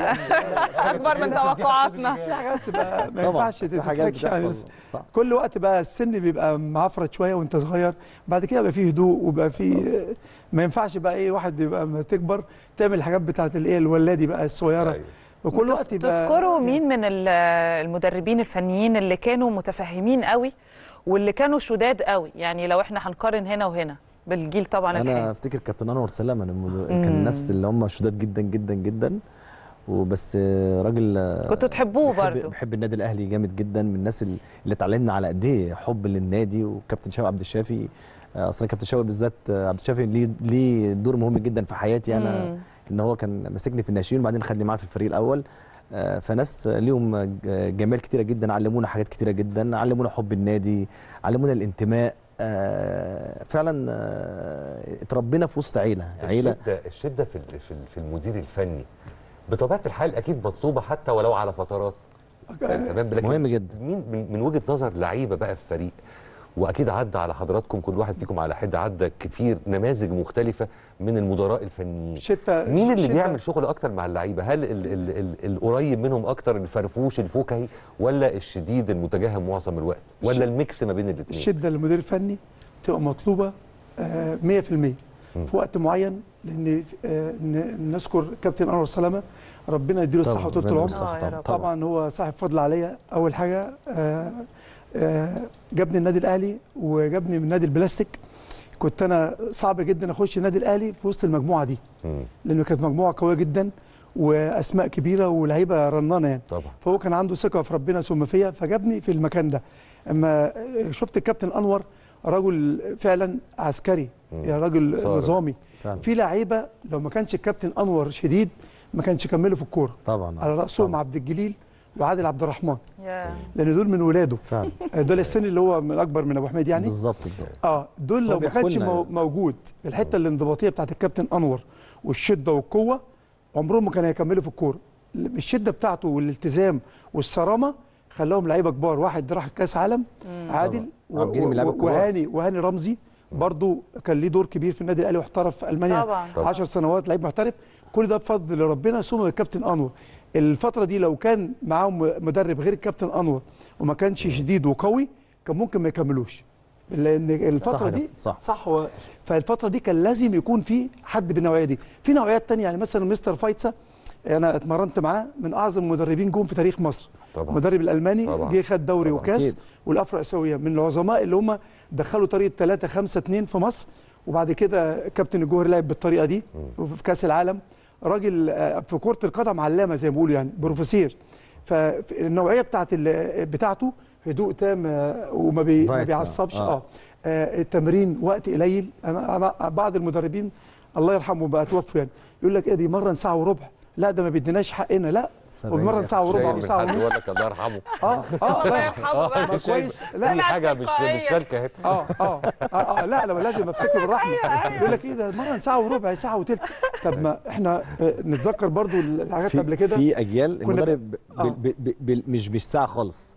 اكبر من توقعاتنا. في حاجات تبقى ما ينفعش تتحكي يعني، كل وقت بقى السن بيبقى معفرت شويه وانت صغير، بعد كده بقى فيه هدوء وبقى فيه ما ينفعش بقى ايه واحد يبقى ما تكبر تعمل الحاجات بتاعت الايه الولادي بقى الصغيره. وكل وقت يبقى تذكروا مين من المدربين الفنيين اللي كانوا متفهمين قوي واللي كانوا شداد قوي، يعني لو احنا هنقارن هنا وهنا بالجيل طبعا انا الحالي؟ افتكر كابتن انور سلامه كان الناس اللي هم شداد جدا جدا جدا، وبس راجل كنتوا تحبوه برضه، بحب النادي الاهلي جامد جدا، من الناس اللي اتعلمنا على قد ايه حب للنادي. وكابتن شوقي عبد الشافي، اصلا كابتن شوقي بالذات عبد الشافي ليه ليه دور مهم جدا في حياتي انا، مم. ان هو كان ماسكني في الناشئين وبعدين خدني معاه في الفريق الاول، فناس ليهم جمال كتيره جدا، علمونا حاجات كتيره جدا، علمونا حب النادي، علمونا الانتماء، فعلا اتربينا في وسط عيله عيله. الشده الشده في في المدير الفني بطبيعه الحال اكيد مطلوبه حتى ولو على فترات، تمام، مهم جدا. مين من وجهه نظر لعيبه بقى في فريق، واكيد عدى على حضراتكم كل واحد فيكم على حده عدى كتير نماذج مختلفه من المدراء الفنيين، مين اللي شتة بيعمل شغل اكتر مع اللعيبه؟ هل ال ال ال القريب منهم اكتر، الفرفوش الفكهي، ولا الشديد المتجهم معظم الوقت، ولا الميكس ما بين الاثنين؟ الشده للمدير الفني تبقى مطلوبه مية في المية في وقت معين، لان نذكر كابتن انور سلامه ربنا يديله الصحه وطول العمر، طبعا. طبعا هو صاحب فضل عليا. اول حاجه آه آه جابني النادي الاهلي وجابني من نادي البلاستيك، كنت انا صعب جدا اخش النادي الاهلي في وسط المجموعه دي، لانه كانت مجموعه قويه جدا واسماء كبيره ولاعيبه رنانه يعني طبعا. فهو كان عنده ثقه في ربنا ثم فيا، فجابني في المكان ده. اما شفت الكابتن انور رجل فعلا عسكري، يعني راجل نظامي فعلا. في لعيبه لو ما كانش الكابتن انور شديد ما كانش كملوا في الكوره طبعا، على راسهم عبد الجليل وعادل عبد الرحمن، yeah. لان دول من ولاده فعلا، دول السن اللي هو من اكبر من ابو حميد يعني بالظبط بالظبط اه دول لو ما كانش موجود الحته الانضباطيه بتاعت الكابتن انور والشده والقوه عمرهم ما كانوا هيكملوا في الكوره. الشده بتاعته والالتزام والصرامه خلاهم لعيبه كبار. واحد راح كاس عالم مم. عادل وهاني وهاني رمزي برضو كان ليه دور كبير في النادي الاهلي واحترف في المانيا عشر سنوات لعيب محترف. كل ده بفضل ربنا ثم الكابتن انور. الفتره دي لو كان معاهم مدرب غير الكابتن انور وما كانش شديد وقوي كان ممكن ما يكملوش، لان الفتره صح دي صح, صح و... فالفتره دي كان لازم يكون في حد بالنوعيه دي. في نوعيات ثانيه يعني مثلا مستر فايتسا انا اتمرنت معاه من اعظم المدربين جم في تاريخ مصر طبعا. المدرب الالماني جه خد دوري طبعا. وكاس والافرو اسيويه، من العظماء اللي هم دخلوا طريقه ثلاثة خمسة اتنين في مصر. وبعد كده كابتن الجوهري لعب بالطريقه دي في كاس العالم. راجل في كره القدم علامه زي ما بيقولوا يعني بروفيسير. فالنوعيه بتاعت بتاعته هدوء تام وما بي ما بيعصبش اه, آه. آه التمرين وقت قليل. انا انا بعض المدربين الله يرحمه بقى توفوا يعني يقول لك ايه بيمرن ساعه وربع، لا ده ما بيديناش حقنا، لا وبيمرن ساعه وربع وساعه ونص. يقول لك الله يرحمه اه اه الله يرحمه بقى كويس. لا في حاجه مش مش سالكه اهي اه اه اه لا انا لازم افتكر بالرحمه. يقول لك ايه ده مرن ساعه وربع ساعه وثلث. طب ما احنا نتذكر برضو الحاجات قبل كده في اجيال المدرب مش بالساعه خالص،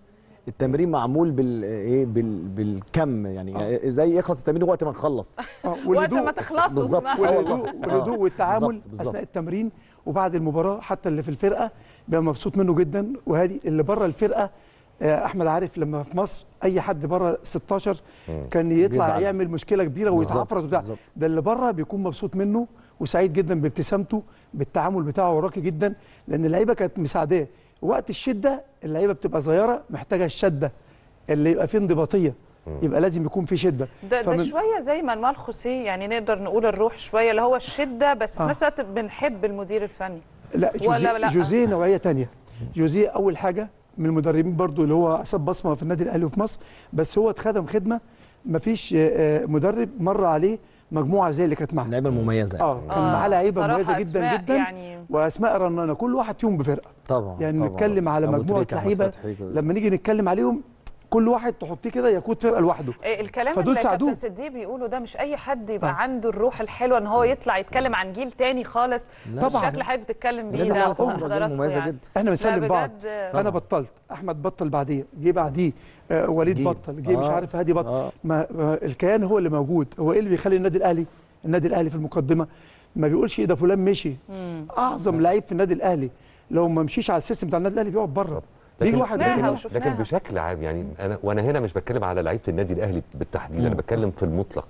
التمرين معمول بال ايه بال بالكم يعني آه. ازاي يخلص التمرين وقت ما نخلص وقت ما تخلصوا بالظبط والهدوء والهدوء والتعامل اثناء التمرين وبعد المباراه. حتى اللي في الفرقه بيبقى مبسوط منه جدا. وهادي اللي بره الفرقه احمد عارف لما في مصر اي حد بره ستاشر كان يطلع بيزعل. يعمل مشكله كبيره ويتعفرس بتاع ده. اللي بره بيكون مبسوط منه وسعيد جدا بابتسامته بالتعامل بتاعه راقي جدا، لان اللعيبه كانت مساعداه. وقت الشده اللعيبه بتبقى صغيره محتاجه الشده اللي يبقى فيه انضباطيه، يبقى لازم يكون في شده. ده, فمن... ده شويه زي مانويل خوسيه، يعني نقدر نقول الروح شويه اللي هو الشده، بس في آه. نفس الوقت بنحب المدير الفني. لا جوزيه, لا جوزيه نوعيه ثانيه. جوزيه اول حاجه من المدربين برضو اللي هو ساب بصمه في النادي الاهلي وفي مصر، بس هو اتخدم خدمه ما فيش مدرب مر عليه مجموعه زي اللي كانت معاه. لعيبه مميزه اه كان آه معاه لعيبه مميزه جدا جدا يعني. واسماء رنانه كل واحد فيهم بفرقه طبعا. يعني طبعا. نتكلم على مجموعه لعيبه لما نيجي نتكلم عليهم كل واحد تحطيه كده يقود فرقه لوحده. الكلام اللي كابتن صديق بيقوله ده مش اي حد يبقى آه. عنده الروح الحلوه ان هو يطلع يتكلم عن جيل تاني خالص بالشكل اللي حضرتك بتتكلم بيه ده. حضراتكم يعني احنا بنسلم بعض. انا بطلت، احمد بطل بعديه، جه بعديه آه وليد جيل. بطل، جه آه. مش عارف هادي بطل. آه. ما الكيان هو اللي موجود. هو ايه اللي بيخلي النادي الاهلي النادي الاهلي في المقدمه؟ ما بيقولش ايه ده فلان مشي. مم. اعظم لعيب في النادي الاهلي لو ما مشيش على السيستم بتاع النادي الاهلي بيقعد بره. لكن, لكن, لكن بشكل عام يعني انا وانا هنا مش بتكلم على لعيبه النادي الاهلي بالتحديد، انا بتكلم في المطلق.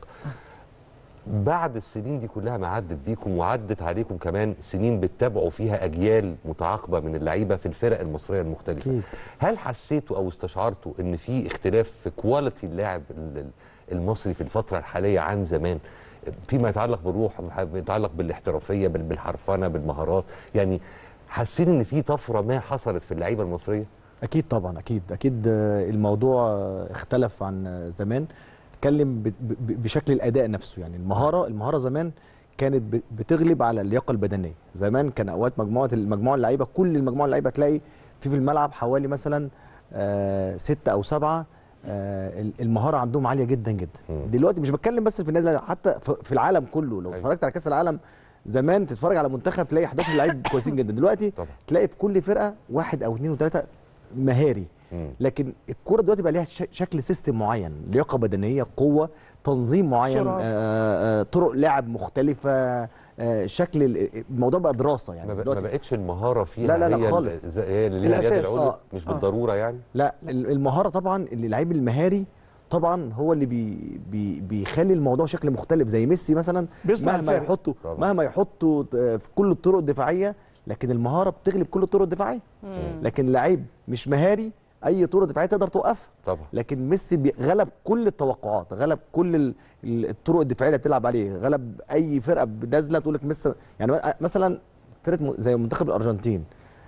بعد السنين دي كلها ما عدت بيكم وعدت عليكم كمان سنين بتتابعوا فيها اجيال متعاقبه من اللعيبه في الفرق المصريه المختلفه، أكيد. هل حسيتوا او استشعرتوا ان في اختلاف في كواليتي اللاعب المصري في الفتره الحاليه عن زمان فيما يتعلق بالروح، يتعلق بالاحترافيه، بالحرفنه، بالمهارات؟ يعني حاسين ان في طفره ما حصلت في اللعيبه المصريه؟ اكيد طبعا، اكيد اكيد الموضوع اختلف عن زمان. اتكلم بشكل الاداء نفسه، يعني المهاره المهاره زمان كانت بتغلب على اللياقه البدنيه. زمان كان اوقات مجموعه المجموعه اللعيبه كل المجموعه اللعيبه تلاقي في في الملعب حوالي مثلا آه ستة او سبعة آه المهاره عندهم عاليه جدا جدا. م. دلوقتي مش بتكلم بس في النادي، حتى في العالم كله. لو اتفرجت على كاس العالم زمان تتفرج على منتخب تلاقي حداشر لعيب كويسين جدا، دلوقتي طبعا. تلاقي في كل فرقه واحد او اثنين وثلاثه مهاري. مم. لكن الكوره دلوقتي بقى ليها شكل سيستم معين، لياقه بدنيه، قوه، تنظيم معين، آآ آآ طرق لعب مختلفه، شكل الموضوع بقى دراسه يعني. ما بقتش المهاره فيها لا لا لا هي خالص، هي اللي ليها اليد العليا، مش آه. بالضروره يعني. لا المهاره طبعا، اللي اللعيب المهاري طبعا هو اللي بي بي بيخلي الموضوع شكل مختلف. زي ميسي مثلا مهما يحطوا مهما يحطوا في كل الطرق الدفاعيه، لكن المهاره بتغلب كل الطرق الدفاعيه. لكن لعيب مش مهاري اي طرق دفاعيه تقدر توقفها طبعا. لكن ميسي غلب كل التوقعات، غلب كل الطرق الدفاعيه اللي بتلعب عليه، غلب اي فرقه نازله تقول لك ميسي. يعني مثلا فرقه زي منتخب الارجنتين،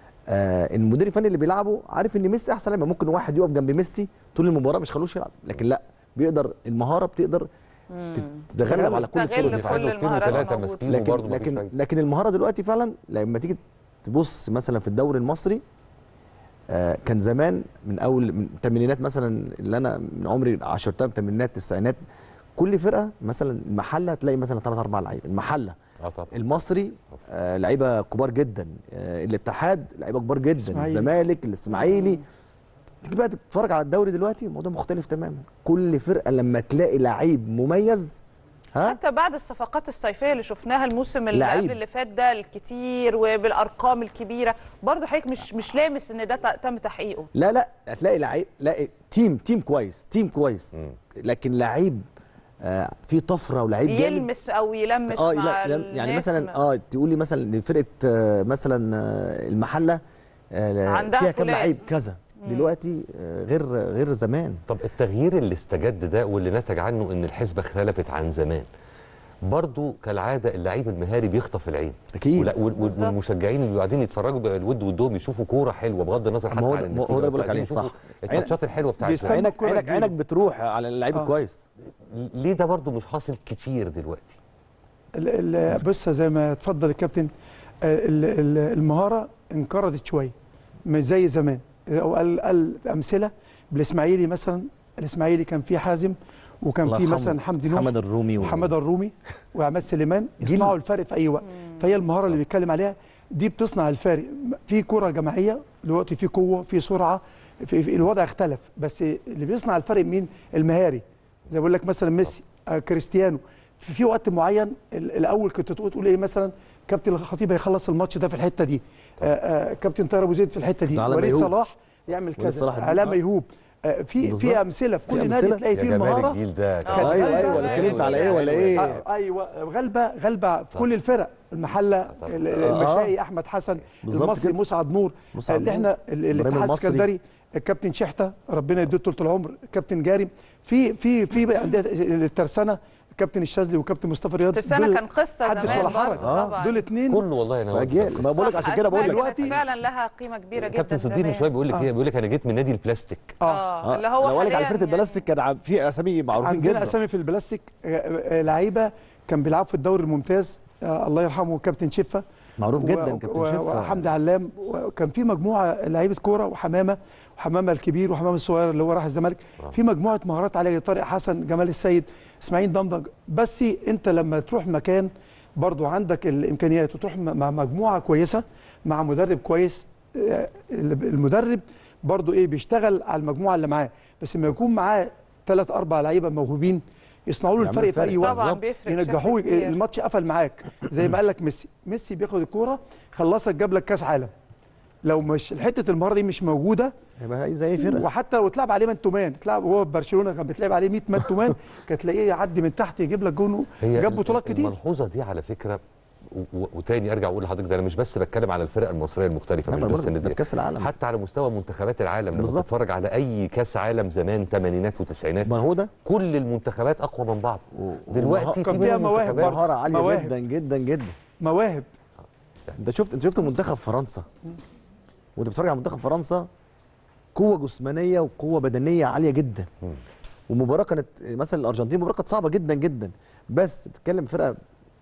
آه المدير الفني اللي بيلعبه عارف ان ميسي احسن لعيب، ممكن واحد يقف جنب ميسي طول المباراه مش خلوش يلعب، لكن لا، بيقدر المهاره بتقدر تتغلب على كل الطرق الدفاعيه. لكن لكن لكن المهاره دلوقتي فعلا لما تيجي تبص مثلا في الدوري المصري، آه كان زمان من اول من الثمانينات مثلا، اللي انا من عمري عشرتها، الثمانينات التسعينات، كل فرقه مثلا المحله هتلاقي مثلا ثلاث اربع لعيبه. المحله اه طبعا. المصري آه لعيبه كبار جدا، آه الاتحاد لعيبه كبار جدا، الزمالك، الاسماعيلي. تيجي بقى تتفرج على الدوري دلوقتي الموضوع مختلف تماما. كل فرقه لما تلاقي لعيب مميز، ها؟ حتى بعد الصفقات الصيفيه اللي شفناها الموسم اللي قبل اللي فات ده الكتير وبالارقام الكبيره، برضه حضرتك مش مش لامس ان ده تم تحقيقه. لا لا، هتلاقي لعيب، لا تيم تيم كويس، تيم كويس، م. لكن لعيب آه في طفره ولعيب جامد يلمس او يلمس آه مع يعني مثلا اه تقول لي مثلا فرقه آه مثلا آه المحله آه فيها كام لعيب كذا. دلوقتي غير غير زمان. طب التغيير اللي استجد ده واللي نتج عنه ان الحسبه اختلفت عن زمان، برضو كالعاده اللعيب المهاري بيخطف العين اكيد، والمشجعين اللي قاعدين يتفرجوا بالود ودهم يشوفوا كوره حلوه بغض النظر حتى عن النتيجه. هو ده بقول لك عليه صح، التاتشات الحلوه بتاعت عينك عينك عينك بتروح على اللعيب الكويس. ليه ده برضو مش حاصل كتير دلوقتي؟ بص زي ما اتفضل الكابتن، المهاره انقرضت شويه مش زي زمان. قال قال امثله بالاسماعيلي مثلا، الاسماعيلي كان فيه حازم وكان فيه مثلا حمدي نوح، محمد الرومي محمد و... الرومي وعماد سليمان يصنعوا الفارق في اي وقت. فهي المهاره اللي بيتكلم عليها دي بتصنع الفارق. في كره جماعيه دلوقتي، في قوه، في سرعه، في في الوضع اختلف، بس اللي بيصنع الفرق مين؟ المهاري. زي بقول لك مثلا ميسي، آه كريستيانو، في, في وقت معين الاول كنت تقول تقول ايه مثلا كابتن الخطيب هيخلص الماتش ده في الحته دي، آه آه كابتن طاهر ابو زيد في الحته دي، وليد صلاح يعمل كذا، علاء ميهوب، آه في في امثله في كل نادي تلاقي فيه المهاره. الجيل ده ايوه ايوه ولا اتكلمت على ايه ولا ايه؟ آه ايوه غلبه غلبه في كل الفرق، المحله المشائي، احمد حسن، المصري مسعد نور، اللي احنا الاتحاد السكندري الكابتن شحته ربنا يديه طول العمر، الكابتن جارم، في في في انديه الترسانه كابتن الشاذلي وكابتن مصطفى رياض، الترسانه كان قصه حدث ولا حرج، دول اثنين كله والله انا ما بقول لك عشان كده بقول لك دلوقتي فعلا لها قيمه كبيره جدا. كابتن صديق من شويه بيقول لك ايه، بيقول لك انا جيت من نادي البلاستيك. اه اللي هو لو قال لك على فرقه البلاستيك كان في اسامي معروفين جدا، عندنا اسامي في البلاستيك لعيبه كان بيلعبوا في الدوري الممتاز، الله يرحمه كابتن شفه معروف جدا، كابتن شفه وحمدي علام، وكان في مجموعه لعيبه كوره، وحمامه وحمامه الكبير وحمامه الصغير اللي هو راح الزمالك، في مجموعه مهارات عليه، طارق حسن، جمال السيد، اسماعيل دمدم. بس انت لما تروح مكان برضو عندك الامكانيات وتروح مع مجموعه كويسه مع مدرب كويس، المدرب برضو ايه بيشتغل على المجموعه اللي معاه، بس لما يكون معاه ثلاث اربع لعيبه موهوبين يصنعوا له الفرق في اي وقت، ينجحوه، الماتش قفل معاك زي ما قال لك ميسي، ميسي بياخد الكوره خلصك جاب لك كاس عالم، لو مش حته المهاره دي مش موجوده هيبقى زي فرقه، وحتى لو اتلعب عليه مان تو مان، اتلعب هو في برشلونه كان بيتلعب عليه مية مان تو مان، كان تلاقيه يعدي من تحت يجيب لك جون، جاب بطولات كتير. الملحوظه دي على فكره وتاني ارجع اقول لحضرتك ده انا مش بس بتكلم على الفرق المصريه المختلفه، مش بس ان دي كاس العالم، حتى على مستوى منتخبات العالم. لما تتفرج على اي كاس عالم زمان ثمانينات وتسعينات، ما هو ده كل المنتخبات اقوى من بعض. دلوقتي كان فيها مواهب، مهاره عاليه مواهب. جدا جدا جدا، مواهب. انت شفت انت شفت منتخب فرنسا، وانت بتتفرج على منتخب فرنسا قوه جسمانيه وقوه بدنيه عاليه جدا، ومباراه كانت مثلا الارجنتين مباراه كانت صعبه جدا جدا، بس بتتكلم فرقه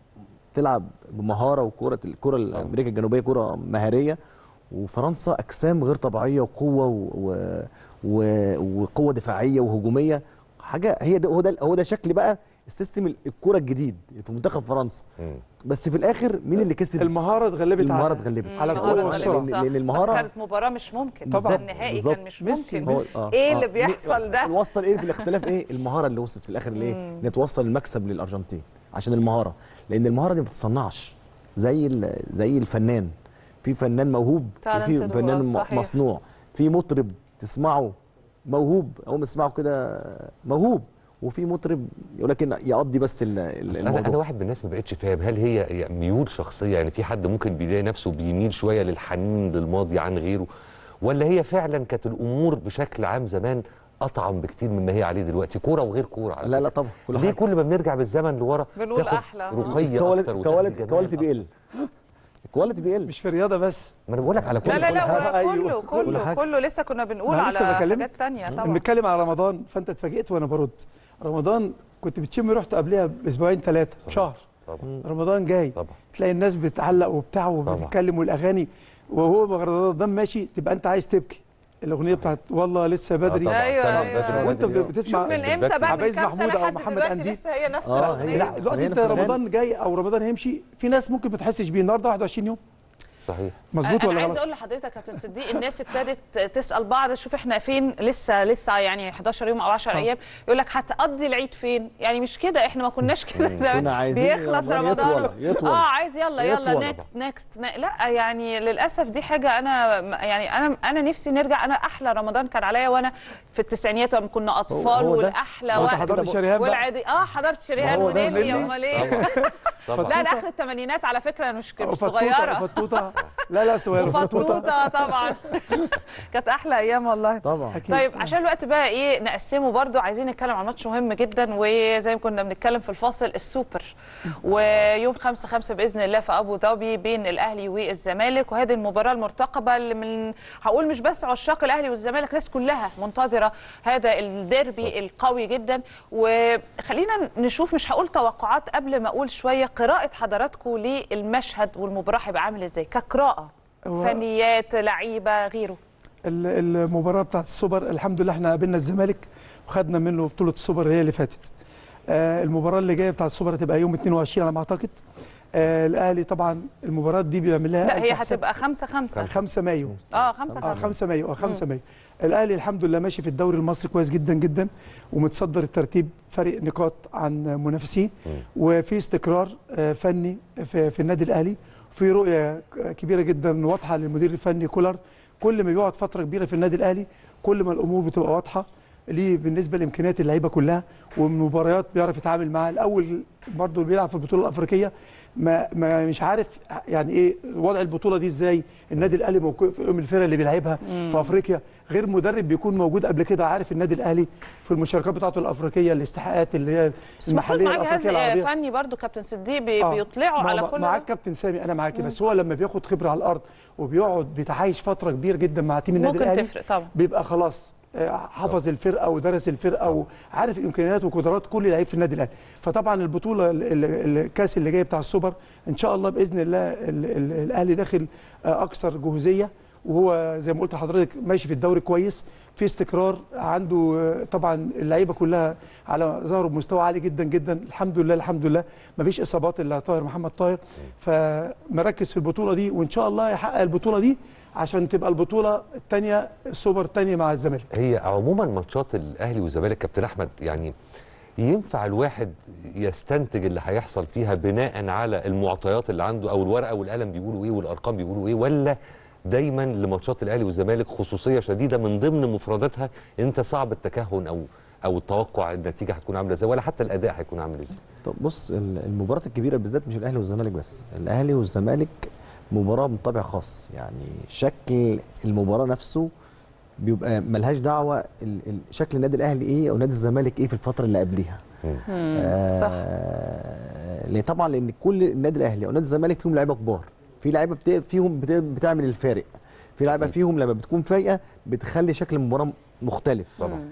تلعب بمهاره، وكره الكره الامريكا الجنوبيه كره مهاريه، وفرنسا اجسام غير طبيعيه وقوه و... و... وقوه دفاعيه وهجوميه، حاجه هي ده هو ده هو ده شكل بقى السيستم الكره الجديد في منتخب فرنسا. م. بس في الاخر مين اللي كسب؟ المهاره اتغلبت، المهاره اتغلبت على القوه والسرعه، لان المهاره بس كانت مباراه مش ممكن طبعا، النهائي كان مش ممكن. ميسي. آه. ايه آه. اللي بيحصل ده؟ وصل ايه في الاختلاف؟ ايه المهاره اللي وصلت في الاخر لايه؟ ان توصل المكسب للارجنتين عشان المهاره، لان المهاره دي ما بتتصنعش زي زي الفنان، في فنان موهوب وفي فنان صحيح. مصنوع، في مطرب تسمعه موهوب اول ما تسمعه كده موهوب، وفي مطرب يقول لك يقضي بس الموضوع. انا انا واحد من الناس ما بقتش فاهم، هل هي ميول شخصيه؟ يعني في حد ممكن بيلاقي نفسه بيميل شويه للحنين للماضي عن غيره، ولا هي فعلا كانت الامور بشكل عام زمان اطعم بكتير مما هي عليه دلوقتي، كوره وغير كوره؟ لا لا طبعا، كل ليه كل ما بنرجع بالزمن لورا بنقول احلى رقيه اكتر، كواليتي كواليتي بيقل، الكواليتي بيقل، مش في الرياضه بس، ما انا بقول لك على كل لا لا لا كله كله كله لسه كنا بنقول على حاجات ثانيه طبعا. بنتكلم على رمضان فانت اتفاجئت وانا برد، رمضان كنت بتشم رحت قبلها باسبوعين ثلاثه شهر، طبعا. رمضان جاي طبعا. تلاقي الناس بتعلق وبتاع وبتتكلم والاغاني، وهو رمضان ماشي تبقى انت عايز تبكي، الاغنيه بتاعت والله لسه بدري، ايوه وانت بتسمع من امتى بقى عبايز محمود او محمد اندي لسه هي نفس الاغنيه. لا دلوقتي انت رمضان جاي او رمضان هيمشي، في ناس ممكن ما تحسش بيه النهارده واحد وعشرين يوم. صحيح، مظبوط ولا غلط؟ انا عايز اقول لحضرتك يا كابتن صديق، الناس ابتدت تسال بعض شوف احنا فين، لسه لسه يعني حداشر يوم او عشرة ايام، يقول لك هتقضي العيد فين؟ يعني مش كده، احنا ما كناش كده زمان، بيخلص رمضان يطول. يطول. اه عايز يلا يلا نكست نكست، لا يعني للاسف دي حاجه انا يعني انا انا نفسي نرجع. انا احلى رمضان كان عليا وانا في التسعينيات لما كنا اطفال، والاحلى وقت حضرت شريهان والعادي اه حضرت شريهان ونيلي، امال ايه؟ لا لاخر الثمانينات على فكره، انا مش مش صغيره، فطوطه لا لا صغيره، فطوطه طبعا كانت احلى ايام والله طبعا. طيب عشان الوقت بقى ايه نقسمه، برضو عايزين نتكلم عن ماتش مهم جدا، وزي ما كنا بنتكلم في الفاصل السوبر، ويوم خمسة خمسة باذن الله في ابو ظبي بين الاهلي والزمالك، وهذه المباراه المرتقبه اللي من هقول مش بس عشاق الاهلي والزمالك، الناس كلها منتظره هذا الديربي القوي جدا. وخلينا نشوف، مش هقول توقعات قبل ما اقول شويه قراءه حضراتكم للمشهد والمباراه هيبقى عامل ازاي كقراءه، فنيات لعيبه غيره. المباراه بتاعت السوبر الحمد لله احنا قابلنا الزمالك وخدنا منه بطوله السوبر هي اللي فاتت. المباراه اللي جايه بتاعت السوبر هتبقى يوم اتنين وعشرين على ما اعتقد، آه الاهلي طبعا المباراه دي بيعمل لها لا هي هتبقى خمسة خمسة خمسة مايو اه خمسة اه خمسة مايو اه خمسة مايو. الاهلي الحمد لله ماشي في الدوري المصري كويس جدا جدا ومتصدر الترتيب فرق نقاط عن منافسين وفي استقرار آه فني في, في النادي الاهلي في رؤيه كبيره جدا واضحه للمدير الفني كولر. كل ما بيقعد فتره كبيره في النادي الاهلي كل ما الامور بتبقى واضحه ليه بالنسبه لامكانيات اللعيبه كلها والمباريات بيعرف يتعامل معاها. الاول برضه بيلعب في البطوله الافريقيه ما, ما مش عارف يعني ايه وضع البطوله دي ازاي. النادي الاهلي موقف من الفرق اللي بيلعبها في افريقيا غير مدرب بيكون موجود قبل كده عارف النادي الاهلي في المشاركات بتاعته الافريقيه الاستحقاقات اللي هي المحليه الافريقيه العربيه. فني برضه كابتن صديق بي آه. بيطلعوا على كل معاك كابتن سامي انا معاكي بس هو لما بياخد خبره على الارض وبيقعد بيتعايش فتره كبيره جدا مع تيم النادي الاهلي ممكن تفرق طبعا بيبقى خلاص حفظ الفرقه ودرس الفرقه وعارف امكانيات وقدرات كل لعيب في النادي الاهلي. فطبعا البطوله الكاس اللي جاي بتاع السوبر ان شاء الله باذن الله الاهلي داخل اكثر جهوزيه وهو زي ما قلت لحضرتك ماشي في الدوري كويس في استقرار عنده. طبعا اللعيبه كلها على ظهروا بمستوى عالي جدا جدا الحمد لله الحمد لله ما فيش اصابات الا طاهر محمد طاهر فمركز في البطوله دي وان شاء الله يحقق البطوله دي عشان تبقى البطوله الثانيه السوبر الثانيه مع الزمالك. هي عموما ماتشات الاهلي والزمالك كابتن احمد يعني ينفع الواحد يستنتج اللي هيحصل فيها بناء على المعطيات اللي عنده او الورقه والقلم بيقولوا ايه والارقام بيقولوا ايه ولا دايما لماتشات الاهلي والزمالك خصوصيه شديده من ضمن مفرداتها انت صعب التكهن او او التوقع النتيجه هتكون عامله ازاي ولا حتى الاداء هيكون عامل ازاي؟ طب بص المباراه الكبيره بالذات مش الاهلي والزمالك بس، الاهلي والزمالك مباراه من طابع خاص، يعني شكل المباراه نفسه بيبقى ملهاش دعوه شكل النادي الاهلي ايه او نادي الزمالك ايه في الفتره اللي قبليها. آه صح. ليه طبعا لان كل النادي الاهلي او نادي الزمالك فيهم لعيبه كبار، في لعيبه بت... فيهم بت... بتعمل الفارق، في لعيبه فيهم لما بتكون فايقه بتخلي شكل المباراه مختلف. طبعا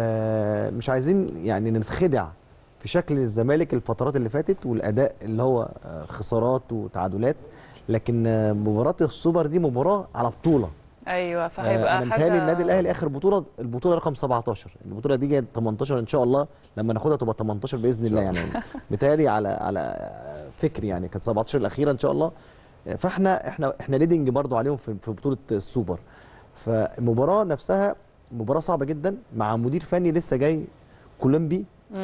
آه مش عايزين يعني نتخدع في شكل الزمالك الفترات اللي فاتت والاداء اللي هو خسارات وتعادلات، لكن مباراه السوبر دي مباراه على بطوله. ايوه فهيبقى انا متهيألي النادي الاهلي اخر بطوله البطوله رقم سبعتاشر، البطوله دي جايه تمنتاشر ان شاء الله لما ناخدها تبقى تمنتاشر باذن الله يعني متهيألي على على فكري يعني كانت سبعتاشر الاخيره ان شاء الله. فاحنا احنا احنا ليدنج برضو عليهم في في بطوله السوبر. فالمباراه نفسها مباراه صعبه جدا مع مدير فني لسه جاي كولومبي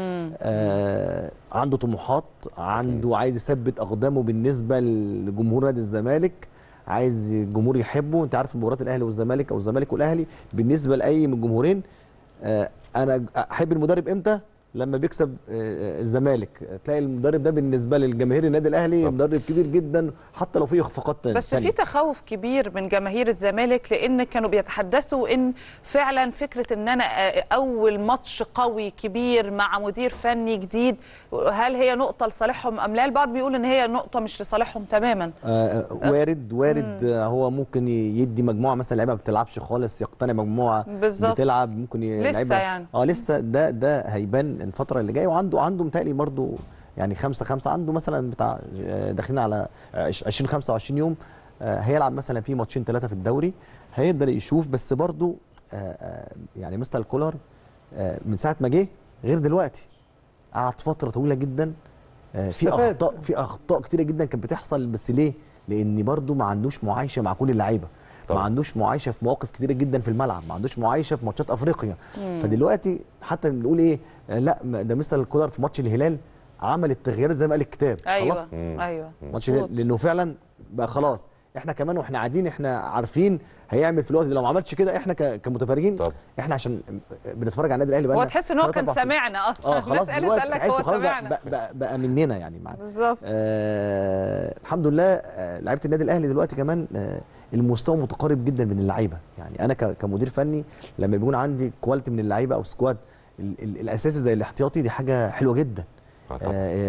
آه عنده طموحات، عنده عايز يثبت اقدامه بالنسبه لجمهور نادي الزمالك، عايز الجمهور يحبه. انت عارف مباراه الاهلي والزمالك او الزمالك والاهلي بالنسبه لاي من الجمهورين آه انا احب المدرب امتى؟ لما بيكسب الزمالك تلاقي المدرب ده بالنسبه للجماهير النادي الاهلي مدرب كبير جدا حتى لو في اخفاقات تانية. بس في تخوف كبير من جماهير الزمالك لان كانوا بيتحدثوا ان فعلا فكره ان انا اول ماتش قوي كبير مع مدير فني جديد هل هي نقطه لصالحهم ام لا؟ البعض بيقول ان هي نقطه مش لصالحهم تماما. آه وارد وارد مم. هو ممكن يدي مجموعه مثلا لعيبه ما بتلعبش خالص يقتنع مجموعه بالزبط. بتلعب ممكن لسه يعني اه لسه ده ده هيبان الفتره اللي جايه. وعنده عنده متهيألي برضه يعني خمسة خمسة عنده مثلا بتاع داخلين على عشرين خمسة وعشرين يوم هيلعب مثلا في ماتشين ثلاثه في الدوري هيقدر يشوف. بس برضه يعني مستر كولر من ساعه ما جه غير دلوقتي قعد فتره طويله جدا في اخطاء في اخطاء كتيره جدا كانت بتحصل. بس ليه؟ لان برضه ما عندوش معايشه مع كل اللعيبه، ما عندوش معايشه في مواقف كتيره جدا في الملعب، ما عندوش معايشه في ماتشات افريقيا. مم. فدلوقتي حتى نقول ايه لا ده مستر كولر في ماتش الهلال عمل التغييرات زي ما قال الكتاب. أيوة. خلاص مم. ايوه ماتش الهلال لانه فعلا بقى خلاص احنا كمان واحنا قاعدين احنا عارفين هيعمل في الوقت ده. لو ما عملش كده احنا كمتفرجين طب. احنا عشان بنتفرج على النادي الاهلي بقى هو تحس ان هو كان سامعنا اصلا. اه خلاص دلوقتي تحس خلاص بقى, بقى, بقى مننا يعني معانا بالظبط. آه الحمد لله آه لعيبه النادي الاهلي دلوقتي كمان آه المستوى متقارب جدا من اللعيبه. يعني انا كمدير فني لما بيكون عندي كواليتي من اللعيبه او سكواد الاساسي زي الاحتياطي دي حاجه حلوه جدا. آه